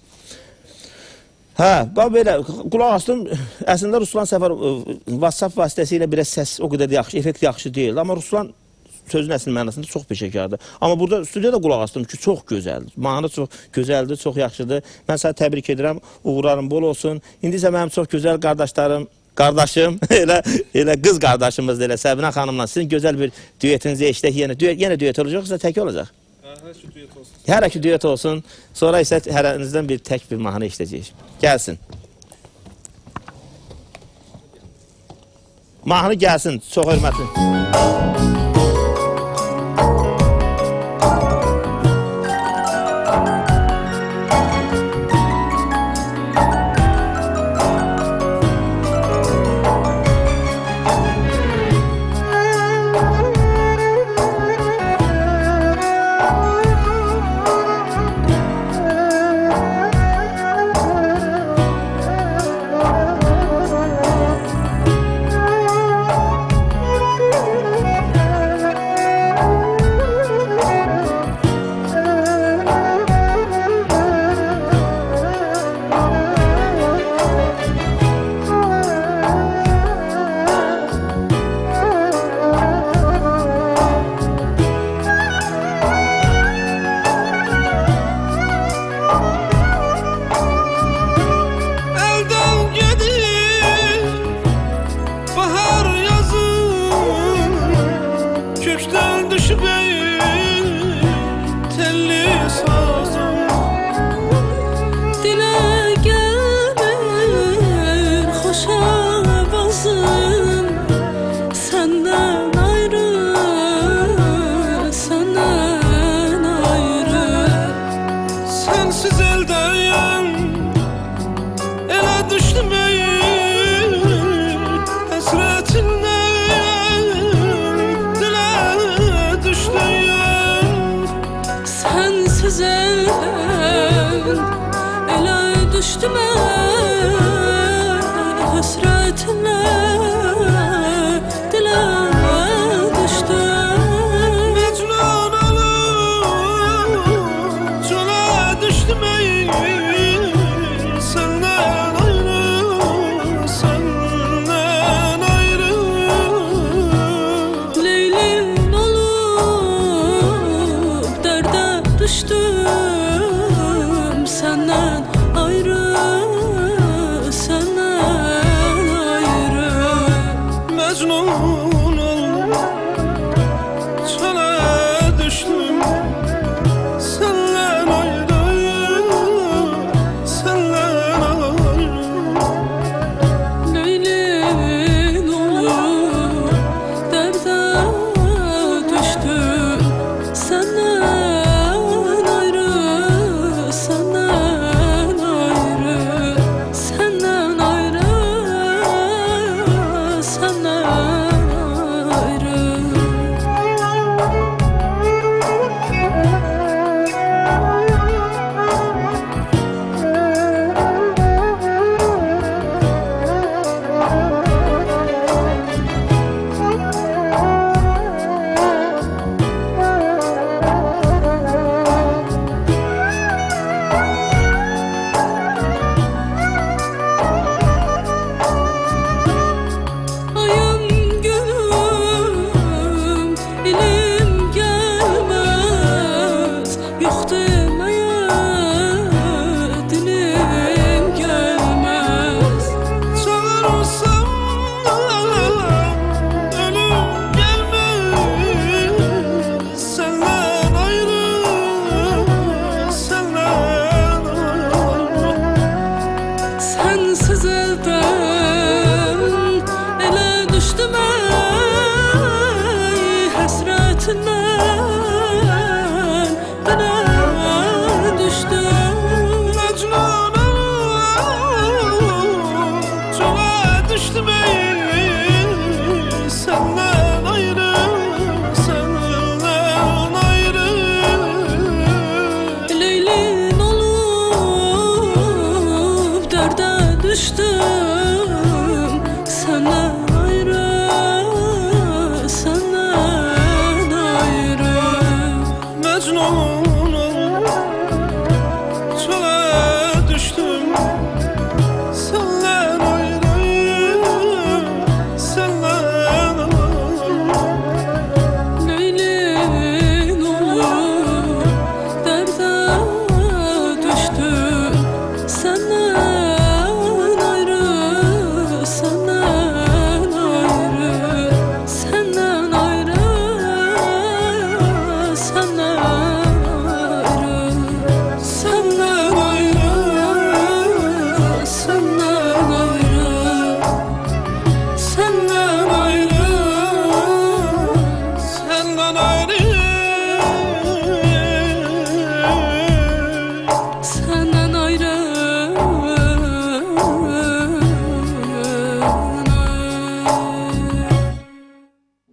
Hə, bax belə, qulaq astım, əslində Ruslan Səfər WhatsApp vasitəsilə biraz səs o qədər yaxşı, effekt yaxşı deyil. Amma Ruslan sözün əsl mənasında çox peşəkardır. Amma burada studiyada qulaq astım ki, çox gözəldir. Mahnı çox gözəldir, çox yaxşıdır. Mən səni təbrik edirəm, uğurlarım bol olsun. İndi isə mənim çox gözəl qardaşlarım, qardaşım, elə, elə qız qardaşımız da elə Səbinə xanımla sizin gözəl bir düetinizi eşidək. Yenə, düet, yenə düet olacaq, yoxsa tək olacaq? Hər iki düet olsun. Sonra isə hərənizdən bir tək bir mahnı eşidəcəyik. Gəlsin. Mahnı gəlsin, çox hörmətli.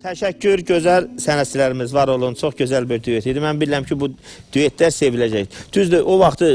Təşəkkür, gözəl sənətçilərimiz var olun. Çox gözəl bir düet idi. Mən bilirəm ki, bu düetlər seviləcək. Düzdür, o vaxtı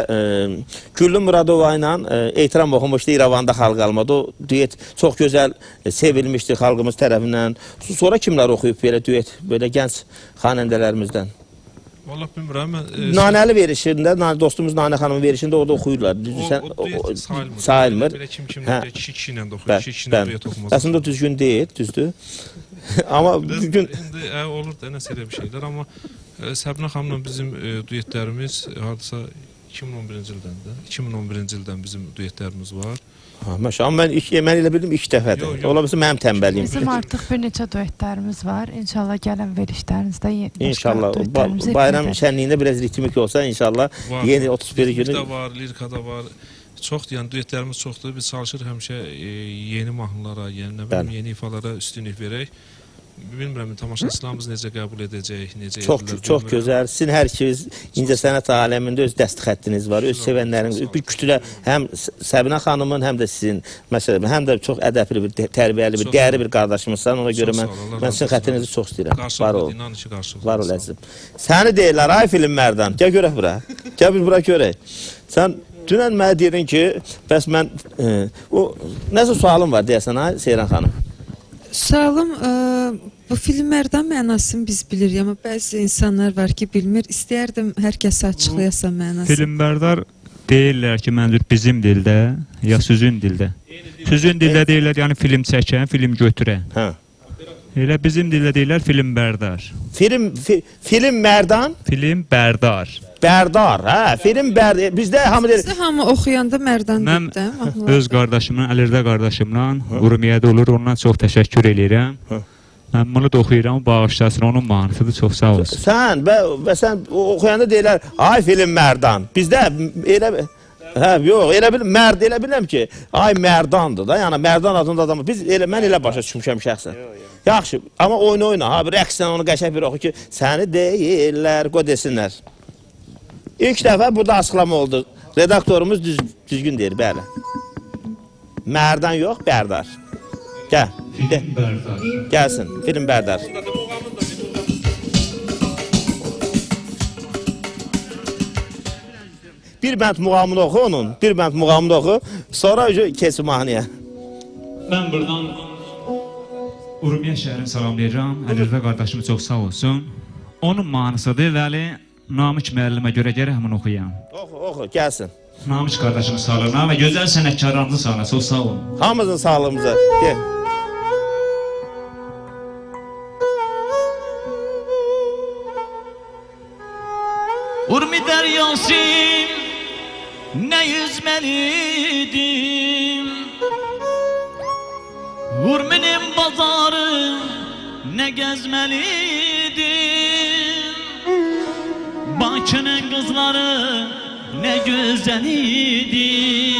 Güllü Muradova ilə Ehtiram oxumuşdu İrəvanda xalq almadı. O düet çox gözəl sevilmişdi xalqımız tərəfindən. Sonra kimlər oxuyub belə düet, belə gənc xanəndələrimizdən? Vallahi bilmirəm mən... Nanəli verişində, dostumuz Nanə xanımın verişində orada oxuyurlar. O düet sayılmır. Sayılmır. Belə kim-kim kişi kişi ilə də oxuyur, kişi kişi ilə düet oxumaz. Əslində o düzgün deyil, düzdür. Amma bugün... İndi olur da nəsə elə bir şeylər, amma Səbinə xanımla bizim düetlərimiz hardasa iki min on birinci ildən də, iki min on birinci ildən bizim düetlərimiz var. Maşallah, mən, mən elə bildim ilk dəfədir. Ola bilsin, mənim tənbəliyim. Bizim artıq bir neçə duetlərimiz var. İnşallah gələn verişlərinizdə İnşallah, bayram şənliyində biraz ritmik olsa, inşallah yeni otuz bir günü... Ritmikdə var, lirikada var. Çoxdur, yəni duetlərimiz çoxdur. Biz çalışırıq həmişə yeni mahnılara, yeni ifalara üstünlük verək. Bilmirəm, tamaşaçılarımız necə qəbul edəcək, necə edilir. Çox gözəl. Sizin hər ikiniz incəsənət aləmində öz dəst xəttiniz var, öz sevənləriniz, bir kütlə həm Səbinə xanımın, həm də sizin, məsələn, həm də çox ədəbli bir, tərbiyəli bir, dəyərli bir qardaşımızsan. Ona görə mən, mən sizin xəttinizi çox istəyirəm. Var ol. Var ol, əzizim. Səni deyirlər, ay filmlərdən. Gəl görək bura. Gəl bir bura görək. Sən dünən mənə deyirin ki, bəs mən, o, nəsə sualım var deyəsən, ay Seyran xanım? Sualım, bu filmlərdən mənasını biz bilirik, amma bəzi insanlar var ki, bilmir. İstəyərdim hər kəsə açıqlayasan mənasını. Filmlərdar deyirlər ki, mənzur bizim dildə, ya süzün dildə. Süzün dildə deyirlər, yəni film çəkən, film götürən. Elə bizim dildə deyirlər film bərdar. Film, film mərdan? Film bərdar. Bərdar, hə, film bərdar. Bizdə hamı deyir. Bizdə hamı oxuyanda mərdan dildə. Mən öz qardaşımla, Əlirdə qardaşımla, Urmiyədə olur, ondan çox təşəkkür edirəm. Mən bunu da oxuyuram, bağışlasın, onun mahnısıdır, çox sağ olsun. Sən, və sən oxuyanda deyirlər, ay film mərdan. Bizdə elə... Hə, yox, elə bil, mərd, elə biləm ki, ay mərdandır da, yəni mərdan adında adamı, biz elə, mən elə başa düşmüşəm şəxsən. Yaxşı, amma oyna oyna, ha, bir rəqsdən onu qəşək bir oxu ki, səni deyirlər, qoy desinlər. İlk dəfə burada açıqlama oldu, redaktorumuz düz, düzgün deyir, bəli. Mərdan yox, bərdar. Gəl, film bərdar. Gəlsin, film bərdar. Bir bənd muğamını oxu onun, bir bənd muğamını oxu, sonra kesin mahnıya. Mən buradan Urmiya şəhərini salamlayacağım, Əlirvə qardaşımı çox sağ olsun. Onun mahnısıdır, vəli Namik müəllimə görə gərək həmin oxuyam. Oxu, oxu, gəlsin. Namik qardaşımı sağlığına və gözəl sənətkarlarımızı sağlığına, çox sağ olun. Hamımızın sağlığımıza, gel. Urmi dəryasim, nə yüzməlidim, Urminin bazarı, nə gəzməlidim, Bakının qızları, nə gözəl idi.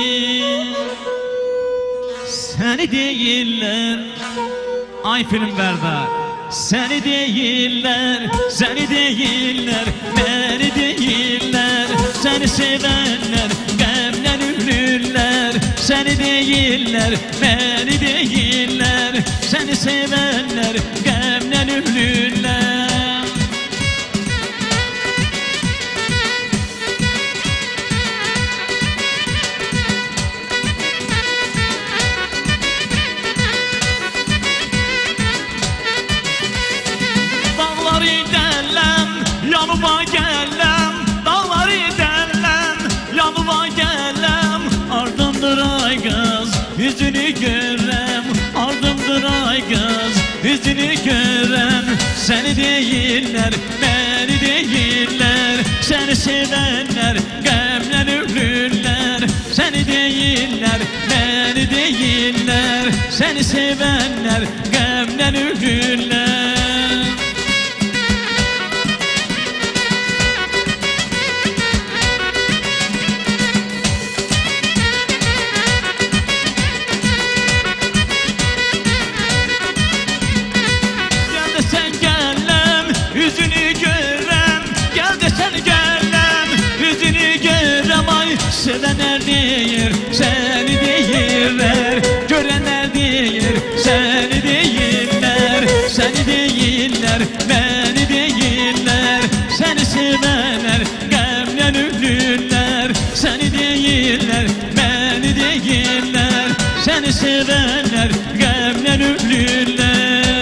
Səni deyirlər, ay film bərdar, səni deyirlər, səni deyirlər, məni deyirlər, səni sevənlər, qəmlə ölürlər, səni deyirlər, məni deyirlər, səni sevənlər, qəmlə ölürlər. Yanıma gələm, dağları dələm, yanıma gələm, ardımdır ay qız, yüzünü görəm, ardımdır ay qız, yüzünü görəm. Səni deyirlər, məni deyirlər, səni sevənlər, qəmlə ölürlər. Səni deyirlər, məni deyirlər, səni sevənlər, qəmlə ölürlər. Sevənlər deyir, səni deyirlər, görənlər deyir, səni deyirlər, səni deyirlər, məni deyirlər. Səni sevənlər qəmlə ölürlər. Səni deyirlər, məni deyirlər. Səni sevənlər qəmlə ölürlər.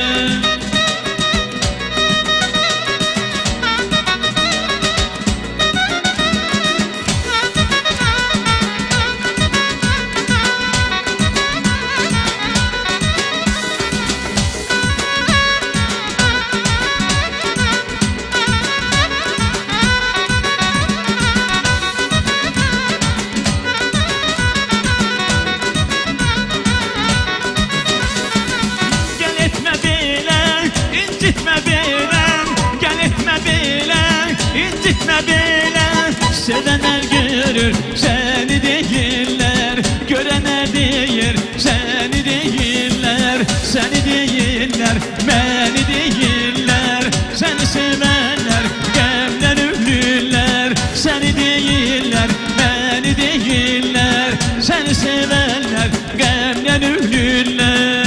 Sevənlər görür, səni deyirlər. Görənlər deyir, səni deyirlər. Səni deyirlər, məni deyirlər. Səni sevənlər qəmlər ölürlər. Səni deyirlər, məni deyirlər. Səni sevənlər qəmlər ölürlər.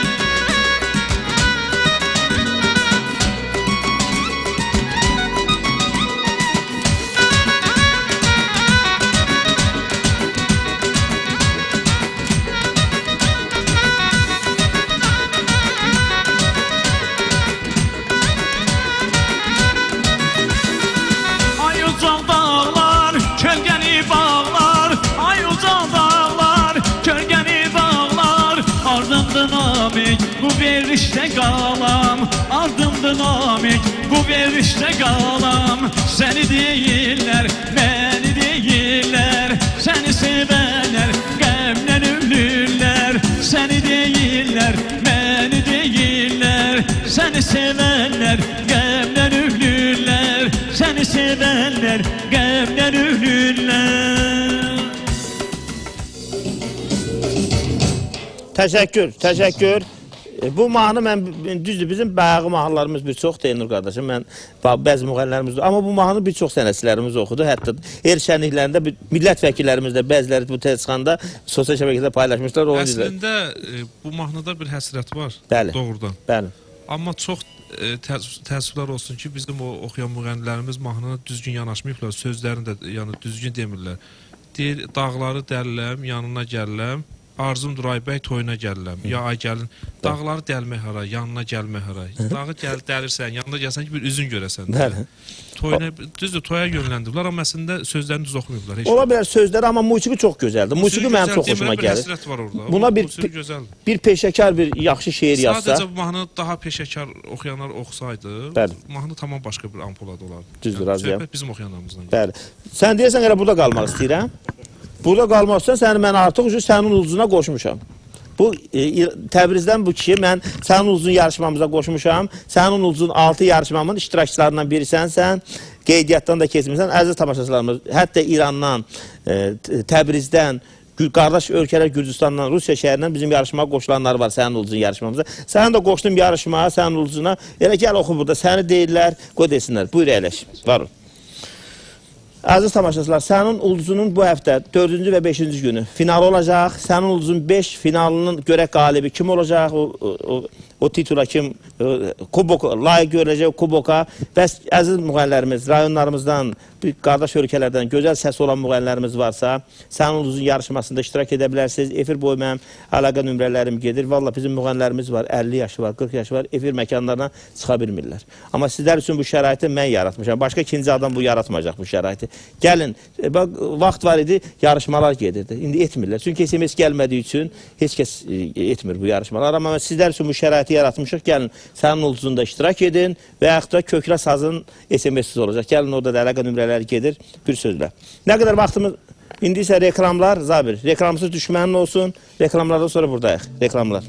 Bu verişdə qalam, ardımda namik. Bu verişdə qalam. Səni deyirlər, məni deyirlər. Səni sevənlər qəmlə ölürlər. Səni deyirlər, məni deyirlər. Səni sevənlər qəmlə ölürlər. Səni sevənlər qəmlə ölürlər. Təşəkkür, təşəkkür. Bu mahnı mən düzdür, bizim bayağı mahnılarımız bir çox deyinir qardaşım. Mən bəzi müğənnilərimiz, amma bu mahnı bir çox sənətçilərimiz oxudu. Hətta erşənliklərində millət vəkillərimiz də bəziləri bu tezxanda sosial şəbəkədə paylaşmışlar. Əslində bu mahnıda bir həsrət var. Bəli. Doğrudan. Bəli. Amma çox təəssüflər olsun ki, bizim o oxuyan müğənnilərimiz mahnına düzgün yanaşmayıblar, sözlərini də yəni düzgün demirlər. Deyir, dağları dəlləm, yanına gələm. Arzumdur Aybəy toyuna gəlirəm. Ya ay gəlin, dağları dəlmək hara, yanına gəlmək hara. Dağı gəl, dəlirsən, yanına gəlsən ki, bir üzün görəsən. Toyuna, düzdür, toya yönləndiriblər, amma əslində sözlərini düz oxumayıblar. Ola bilər sözləri, amma musiqi çox gözəldir. Musiqi mənim çox xoşuma gəlir. Bir həsrət var orada. Buna bir, bir peşəkar, bir yaxşı şeir yazsa. Sadəcə bu mahnı daha peşəkar oxuyanlar oxusaydı, mahnı tamam başqa bir ampulada olardı. Düzdür, razıyam. Söhbət bizim oxuyanlarımızdan. Bəli. Sən deyirsən, elə burada qalmaq istəyirəm. Burada qalmaqsan, səni mən artıq sənin uluzuna qoşmuşam. Bu, e, Təbrizdən bu kişi, mən sənin uluzun yarışmamıza qoşmuşam. Sənin uluzun altı yarışmamın iştirakçılarından birisənsən. Qeydiyyatdan da keçmirsən. Əziz tamaşaçılarımız, hətta İrandan, e, Təbrizdən, qardaş ölkələr Gürcüstandan, Rusiya şəhərindən bizim yarışmaya qoşulanlar var sənin uluzun yarışmamıza. Sənin də qoşdum yarışmaya, sənin uluzuna. Elə gəl oxu burada, səni deyirlər, qoy desinlər. Buyur əyləş, var ol. Əziz tamaşaçılar, sənin ulduzunun bu həftə dördüncü və beşinci günü final olacaq. Sənin ulduzun beş finalının görək qalibi kim olacaq? O, o, o titula kim? Kubok, layiq görüləcək kuboka. Və əziz müğənnilərimiz, rayonlarımızdan, qardaş ölkələrdən gözəl səsi olan müğənnilərimiz varsa, sənin ulduzun yarışmasında iştirak edə bilərsiniz. Efir boyu mənim əlaqə nömrələrim gedir. Valla bizim müğənnilərimiz var, əlli yaşı var, qırx yaşı var, efir məkanlarına çıxa bilmirlər. Amma sizlər üçün bu şəraiti mən yaratmışam. Başqa ikinci adam bu yaratmayacaq bu şəraiti. Gəlin, bak, vaxt var idi, yarışmalar gedirdi. İndi etmirlər. Çünki S M S gəlmədiyi üçün heç kəs etmir bu yarışmalar. Amma sizlər üçün bu şəraiti yaratmışıq. Gəlin, sənin ulduzunda iştirak edin və yaxud da Kökrə Sazın S M S-siz olacaq. Gəlin, orada da əlaqə nömrələri gedir, bir sözlə. Nə qədər vaxtımız, indi isə reklamlar, Zabir, reklamsız düşmənin olsun. Reklamlardan sonra buradayıq. Reklamlar.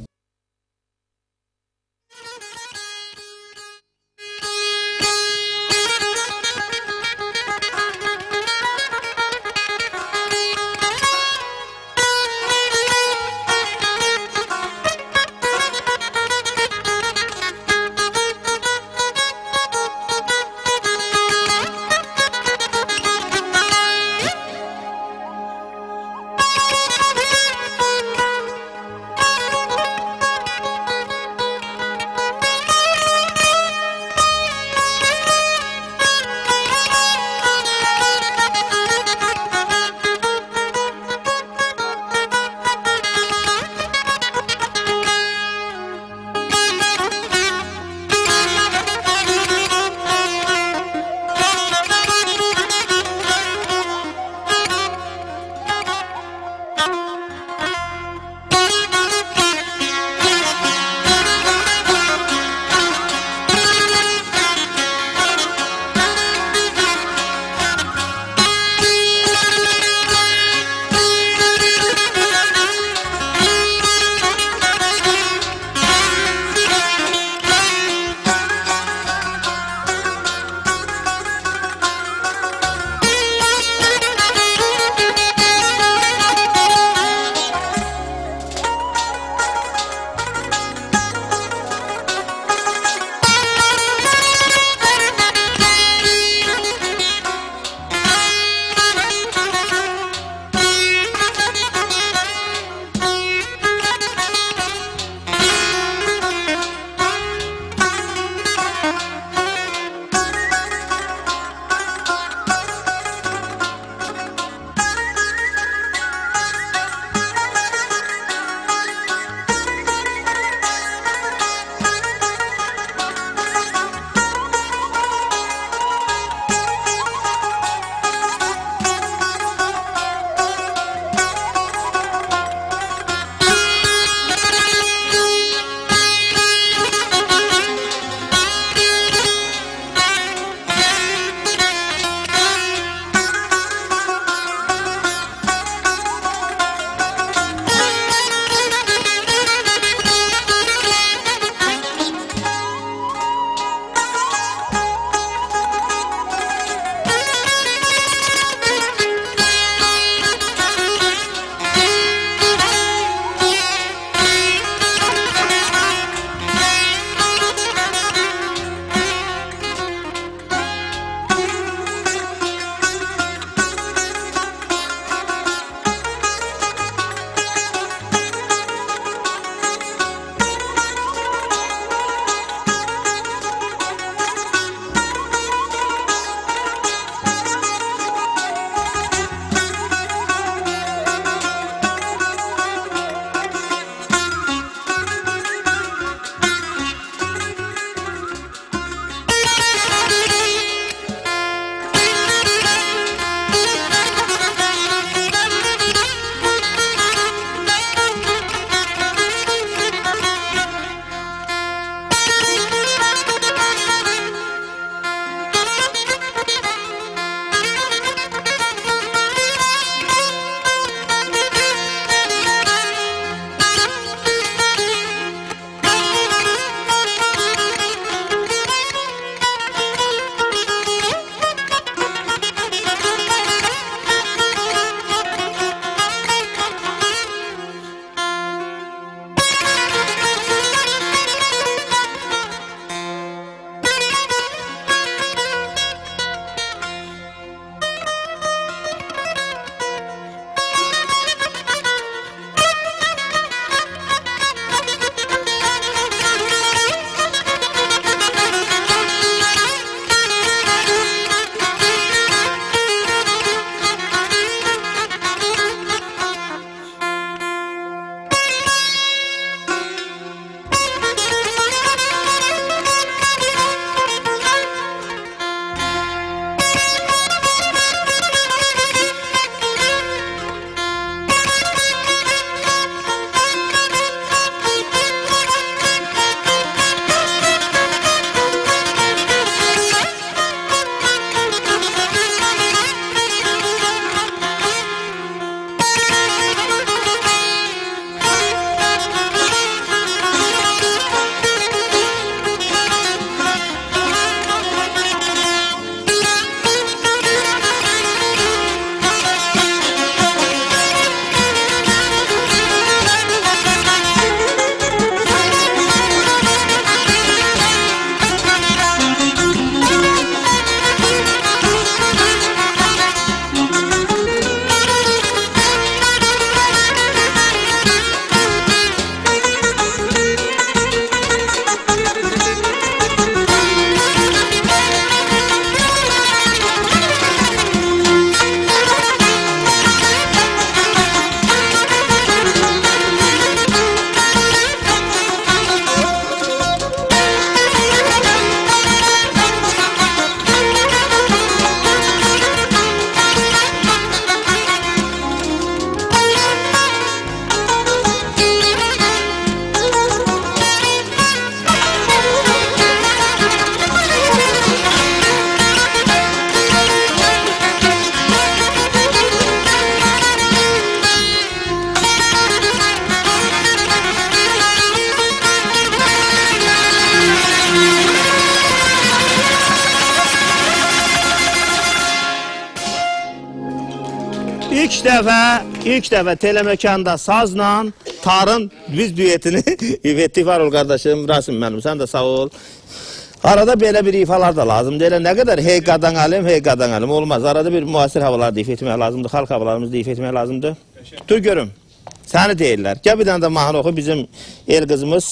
İlk dəfə, ilk dəfə Teleməkanda sazla Tarın biz düetini etdik. Var ol qardaşım, Rasim mənim, sən də sağ ol. Arada belə bir ifalar da lazımdır. Elə nə qədər hey qadan alim, hey qadan alim olmaz. Arada bir müasir havalar da ifa etmək lazımdır, xalq havalarımızı da ifa etmək lazımdır. Dur görüm, səni deyirlər. Gəl bir dənə də mahnı oxu, bizim el qızımız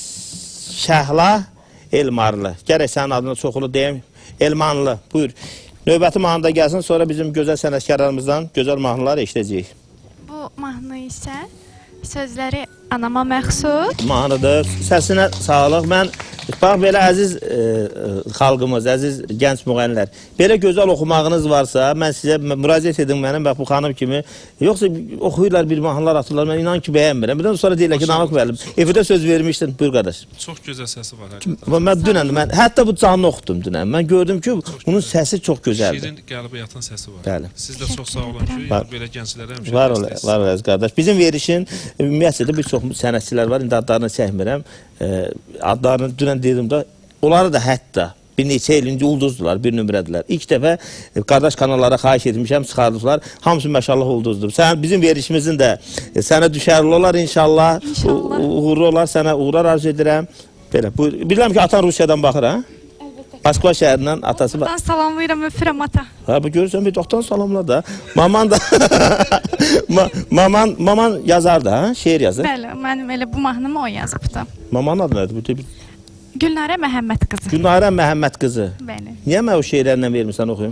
Şəhla Elmarlı. Gərək sənin adını çoxulu deyim, Elmanlı. Buyur. Növbəti mahnıda gəlsin, sonra bizim gözəl sənətkarlarımızdan gözəl mahnıları eşidəcəyik. Bu mahnı isə sözləri anama məxsus. Mahnıdır, səsinə sağlıq. Mən, bax, belə əziz e, e, xalqımız, əziz gənc müğənilər, belə gözəl oxumağınız varsa, mən sizə müraciət edin mənim, bax, bu xanım kimi, yoxsa oxuyurlar, bir mahnılar atırlar, mən inan ki, bəyənmirəm. Bir də sonra deyirlər ki, Namıq müəllim, efidə söz vermişdin, buyur qardaş. Çox gözəl səsi var, həqiqətən. Mən dünən, mən, hətta bu canlı oxudum dünən, mən gördüm ki, bunun səsi çox gözəldir. Şirin qəlbə yatan səsi var. Bəli. Siz də çox sağ olun ki, yəni, belə gənclərə həmişə var, var, var, qardaş. Bizim verişin, ümumiyyətlə bir çox sənətçilər var, indi adlarını çəkmirəm. Adlarını dünən dedim də, onları da hətta bir neçə elinci ulduzdular, bir nömrədilər. İlk dəfə qardaş kanallara xahiş etmişəm, çıxardıqlar. Hamısı məşallah ulduzdur. Sən, bizim verişimizin də sənə düşərli olar inşallah. İnşallah. Uğurlu olar, sənə uğurlar arzu edirəm. Belə, bilirəm ki, atan Rusiyadan baxır, ha? Moskva şəhərindən atası var. Doktan salamlayıram, öpürəm ata. Ha, bu görürsən, bir doktan salamla da. Maman da, Ma maman, maman yazar da, ha? Şeir yazır. Bəli, mənim elə bu mahnımı o yazıbdı. Mamanın adı nədir? Gülnarə Məhəmməd qızı. Gülnarə Məhəmməd qızı. Bəli. Niyə mən o şeirlərlə vermirsən, oxuyum?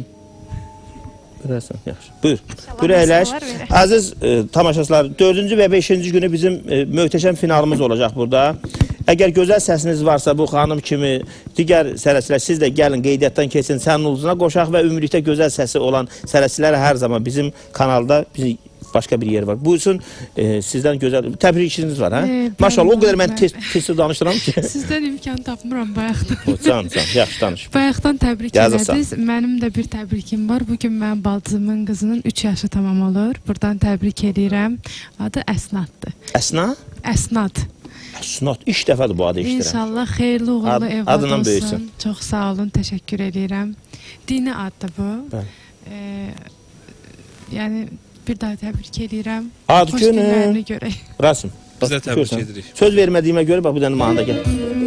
Verərsən, yaxşı. Buyur. Buyur, əyləş. Əziz e, tamaşaçılar, dördüncü və beşinci günü bizim e, möhtəşəm finalımız olacaq burada. Əgər gözəl səsiniz varsa, bu xanım kimi digər sənətçilər, siz də gəlin, qeydiyyatdan keçin, sənin ulduzuna qoşaq və ümumilikdə gözəl səsi olan sənətçilər hər zaman bizim kanalda bizim başqa bir yer var. Buyursun, e, sizdən gözəl, təbrik işiniz var, hə? E, Maşallah, o qədər mən tez-tez danışıram ki. Sizdən imkan tapmıram bayaqdan. Can, can, yaxşı danış. Bayaqdan təbrik edədiniz. Mənim də bir təbrikim var. Bugün mənim baldızımın qızının üç yaşı tamam olur. Buradan təbrik edirəm. Adı Əsnaddır. Əsna? Əsnad. Əsnad, ilk dəfədir bu adı işdirəm. İnşallah xeyirli uğurlu Ad, evlad olsun. Böyüsün. Çox sağ olun, təşəkkür edirəm. Dini addır bu. E, yəni, bir daha təbrik edirəm. Ad Xoş günün. günlərini görək. Rasim. Biz də təbrik edirik. Söz vermədiyimə görə, bax, bu dənə mahnıda gəl.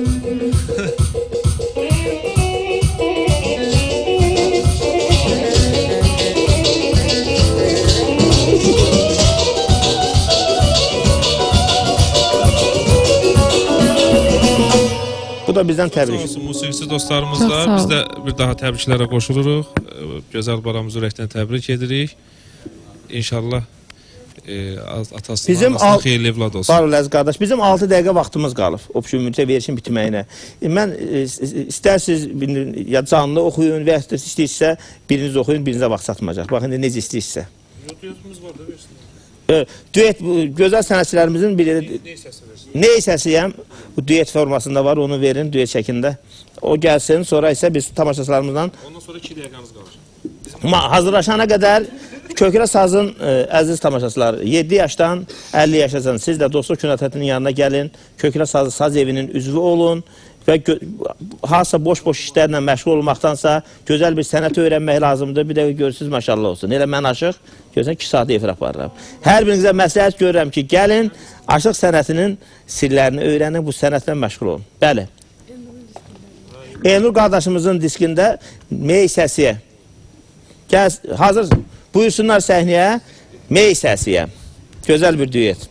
Bu da bizdən təbrik. Sağ olsun, musiqisi dostlarımız da. Biz də bir daha təbriklərə qoşuluruq. Gözəl baramızı ürəkdən təbrik edirik. İnşallah e, atasının, bizim anasının xeyirli evlad olsun. Var olasınız qardaş. Bizim altı dəqiqə vaxtımız qalıb. Opşumüntə verişin bitməyinə. E, mən e, istərsiniz ya canlı oxuyun və ya istəyirsə biriniz oxuyun, birinizə vaxt çatmayacaq. Baxın, necə istəyirsə. Düetimiz var da versin. E, düet, gözəl sənətçilərimizin bir ney səsiyəm, bu düet formasında var, onu verin düet şəkində. O gəlsin, sonra isə biz tamaşaçılarımızdan ondan sonra iki dəqiqəniz qalır. Hazırlaşana qədər Kökrə Sazın ə, əziz tamaşaçılar, yeddi yaşdan əlli yaşasan, siz də Dostluq Künatətinin yanına gəlin, Kökrə Sazı Saz evinin üzvü olun və hansısa boş-boş işlərlə məşğul olmaqdansa gözəl bir sənət öyrənmək lazımdır. Bir də görürsünüz, maşallah olsun. Elə mən aşıq, görürsən, iki saat efir aparıram. Hər birinizə məsləhət görürəm ki, gəlin, aşıq sənətinin sirlərini öyrənin, bu sənətlə məşğul olun. Bəli. Elnur qardaşımızın diskində Mey Səsiyə. Gəl, hazır, buyursunlar səhnəyə, Mey Səsiyə. Gözəl bir düet.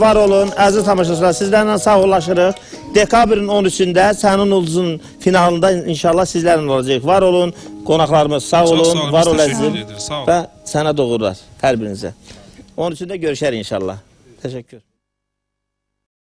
var olun. Əziz tamaşaçılar, sizlərlə sağollaşırıq. Dekabrın on üçündə Sənin Ulduzun finalında inşallah sizlərlə olacaq. Var olun, qonaqlarımız sağ olun, var ol əzizim və sənə doğurlar hər birinizə. on üçündə görüşər inşallah. Təşəkkür.